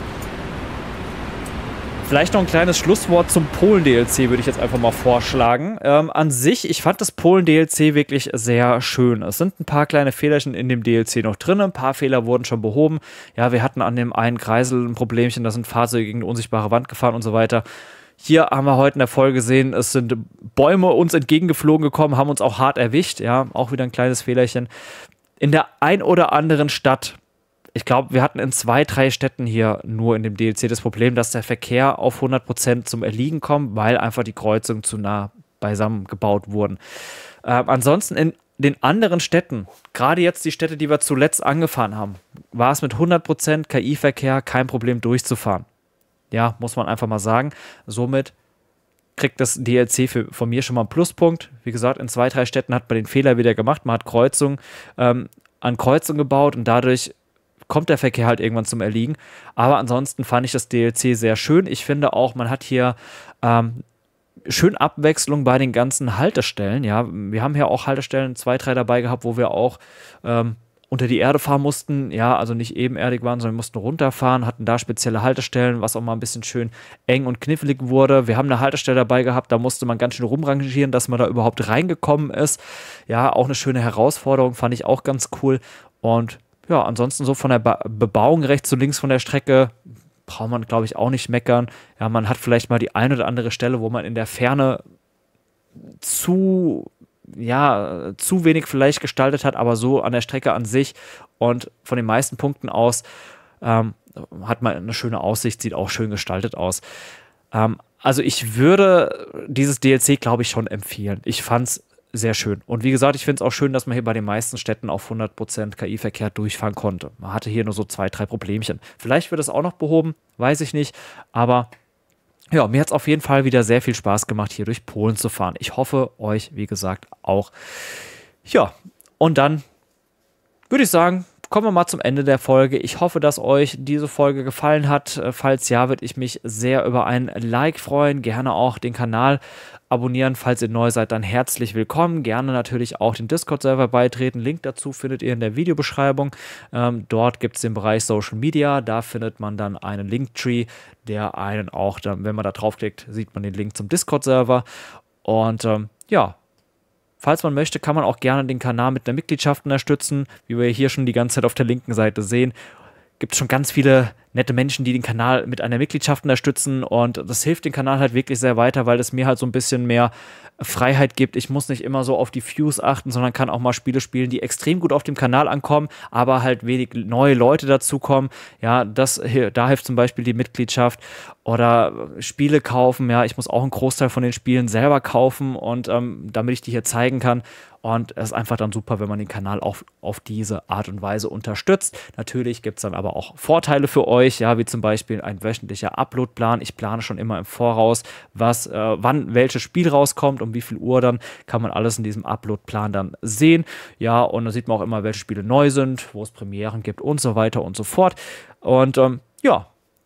Vielleicht noch ein kleines Schlusswort zum Polen-D L C würde ich jetzt einfach mal vorschlagen. Ähm, an sich, ich fand das Polen-D L C wirklich sehr schön. Es sind ein paar kleine Fehlerchen in dem D L C noch drin. Ein paar Fehler wurden schon behoben. Ja, wir hatten an dem einen Kreisel ein Problemchen, da sind Fahrzeuge gegen eine unsichtbare Wand gefahren und so weiter. Hier haben wir heute in der Folge gesehen, es sind Bäume uns entgegengeflogen gekommen, haben uns auch hart erwischt. Ja, auch wieder ein kleines Fehlerchen. In der ein oder anderen Stadt, ich glaube, wir hatten in zwei, drei Städten hier nur in dem D L C das Problem, dass der Verkehr auf hundert Prozent zum Erliegen kommt, weil einfach die Kreuzungen zu nah beisammen gebaut wurden. Ähm, ansonsten in den anderen Städten, gerade jetzt die Städte, die wir zuletzt angefahren haben, war es mit hundert Prozent K I-Verkehr kein Problem durchzufahren. Ja, muss man einfach mal sagen. Somit kriegt das D L C für, von mir schon mal einen Pluspunkt. Wie gesagt, in zwei, drei Städten hat man den Fehler wieder gemacht. Man hat Kreuzungen ähm, an Kreuzungen gebaut und dadurch kommt der Verkehr halt irgendwann zum Erliegen. Aber ansonsten fand ich das D L C sehr schön. Ich finde auch, man hat hier ähm, schön Abwechslung bei den ganzen Haltestellen. Ja, wir haben hier auch Haltestellen, zwei, drei dabei gehabt, wo wir auch ähm, unter die Erde fahren mussten. Ja, also nicht ebenerdig waren, sondern mussten runterfahren, hatten da spezielle Haltestellen, was auch mal ein bisschen schön eng und knifflig wurde. Wir haben eine Haltestelle dabei gehabt, da musste man ganz schön rumrangieren, dass man da überhaupt reingekommen ist. Ja, auch eine schöne Herausforderung, fand ich auch ganz cool. Und ja, ansonsten so von der Be- Bebauung rechts und links von der Strecke braucht man, glaube ich, auch nicht meckern. Ja, man hat vielleicht mal die eine oder andere Stelle, wo man in der Ferne zu, ja, zu wenig vielleicht gestaltet hat, aber so an der Strecke an sich und von den meisten Punkten aus ähm, hat man eine schöne Aussicht, sieht auch schön gestaltet aus. Ähm, also ich würde dieses D L C, glaube ich, schon empfehlen. Ich fand es sehr schön. Und wie gesagt, ich finde es auch schön, dass man hier bei den meisten Städten auf hundert Prozent K I-Verkehr durchfahren konnte. Man hatte hier nur so zwei, drei Problemchen. Vielleicht wird es auch noch behoben, weiß ich nicht. Aber ja, mir hat es auf jeden Fall wieder sehr viel Spaß gemacht, hier durch Polen zu fahren. Ich hoffe, euch, wie gesagt, auch. Ja, und dann würde ich sagen, kommen wir mal zum Ende der Folge. Ich hoffe, dass euch diese Folge gefallen hat. Falls ja, würde ich mich sehr über ein Like freuen. Gerne auch den Kanal abonnieren. Falls ihr neu seid, dann herzlich willkommen. Gerne natürlich auch den Discord-Server beitreten. Link dazu findet ihr in der Videobeschreibung. Ähm, dort gibt es den Bereich Social Media. Da findet man dann einen Linktree, der einen auch, dann, wenn man da draufklickt, sieht man den Link zum Discord-Server. Und ähm, ja, falls man möchte, kann man auch gerne den Kanal mit einer Mitgliedschaft unterstützen. Wie wir hier schon die ganze Zeit auf der linken Seite sehen, gibt es schon ganz viele nette Menschen, die den Kanal mit einer Mitgliedschaft unterstützen und das hilft dem Kanal halt wirklich sehr weiter, weil es mir halt so ein bisschen mehr Freiheit gibt. Ich muss nicht immer so auf die Views achten, sondern kann auch mal Spiele spielen, die extrem gut auf dem Kanal ankommen, aber halt wenig neue Leute dazukommen. Ja, das, da hilft zum Beispiel die Mitgliedschaft oder Spiele kaufen. Ja, ich muss auch einen Großteil von den Spielen selber kaufen und ähm, damit ich die hier zeigen kann. Und es ist einfach dann super, wenn man den Kanal auch auf diese Art und Weise unterstützt. Natürlich gibt es dann aber auch Vorteile für euch, ja, wie zum Beispiel ein wöchentlicher Uploadplan. Ich plane schon immer im Voraus, was, äh, wann welches Spiel rauskommt, um wie viel Uhr dann, kann man alles in diesem Uploadplan dann sehen. Ja, und da sieht man auch immer, welche Spiele neu sind, wo es Premieren gibt und so weiter und so fort. Und ähm, ja,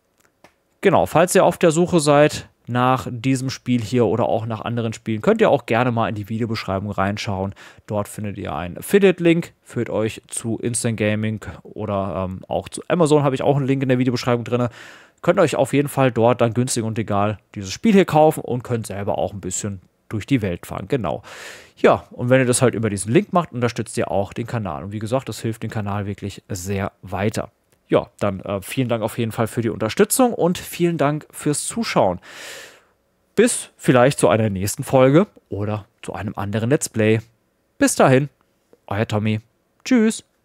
genau, falls ihr auf der Suche seid nach diesem Spiel hier oder auch nach anderen Spielen, könnt ihr auch gerne mal in die Videobeschreibung reinschauen. Dort findet ihr einen Affiliate-Link, führt euch zu Instant Gaming oder ähm, auch zu Amazon, habe ich auch einen Link in der Videobeschreibung drin. Könnt ihr euch auf jeden Fall dort dann günstig und egal dieses Spiel hier kaufen und könnt selber auch ein bisschen durch die Welt fahren, genau. Ja, und wenn ihr das halt über diesen Link macht, unterstützt ihr auch den Kanal. Und wie gesagt, das hilft dem Kanal wirklich sehr weiter. Ja, dann äh, vielen Dank auf jeden Fall für die Unterstützung und vielen Dank fürs Zuschauen. Bis vielleicht zu einer nächsten Folge oder zu einem anderen Let's Play. Bis dahin, euer Tommy. Tschüss.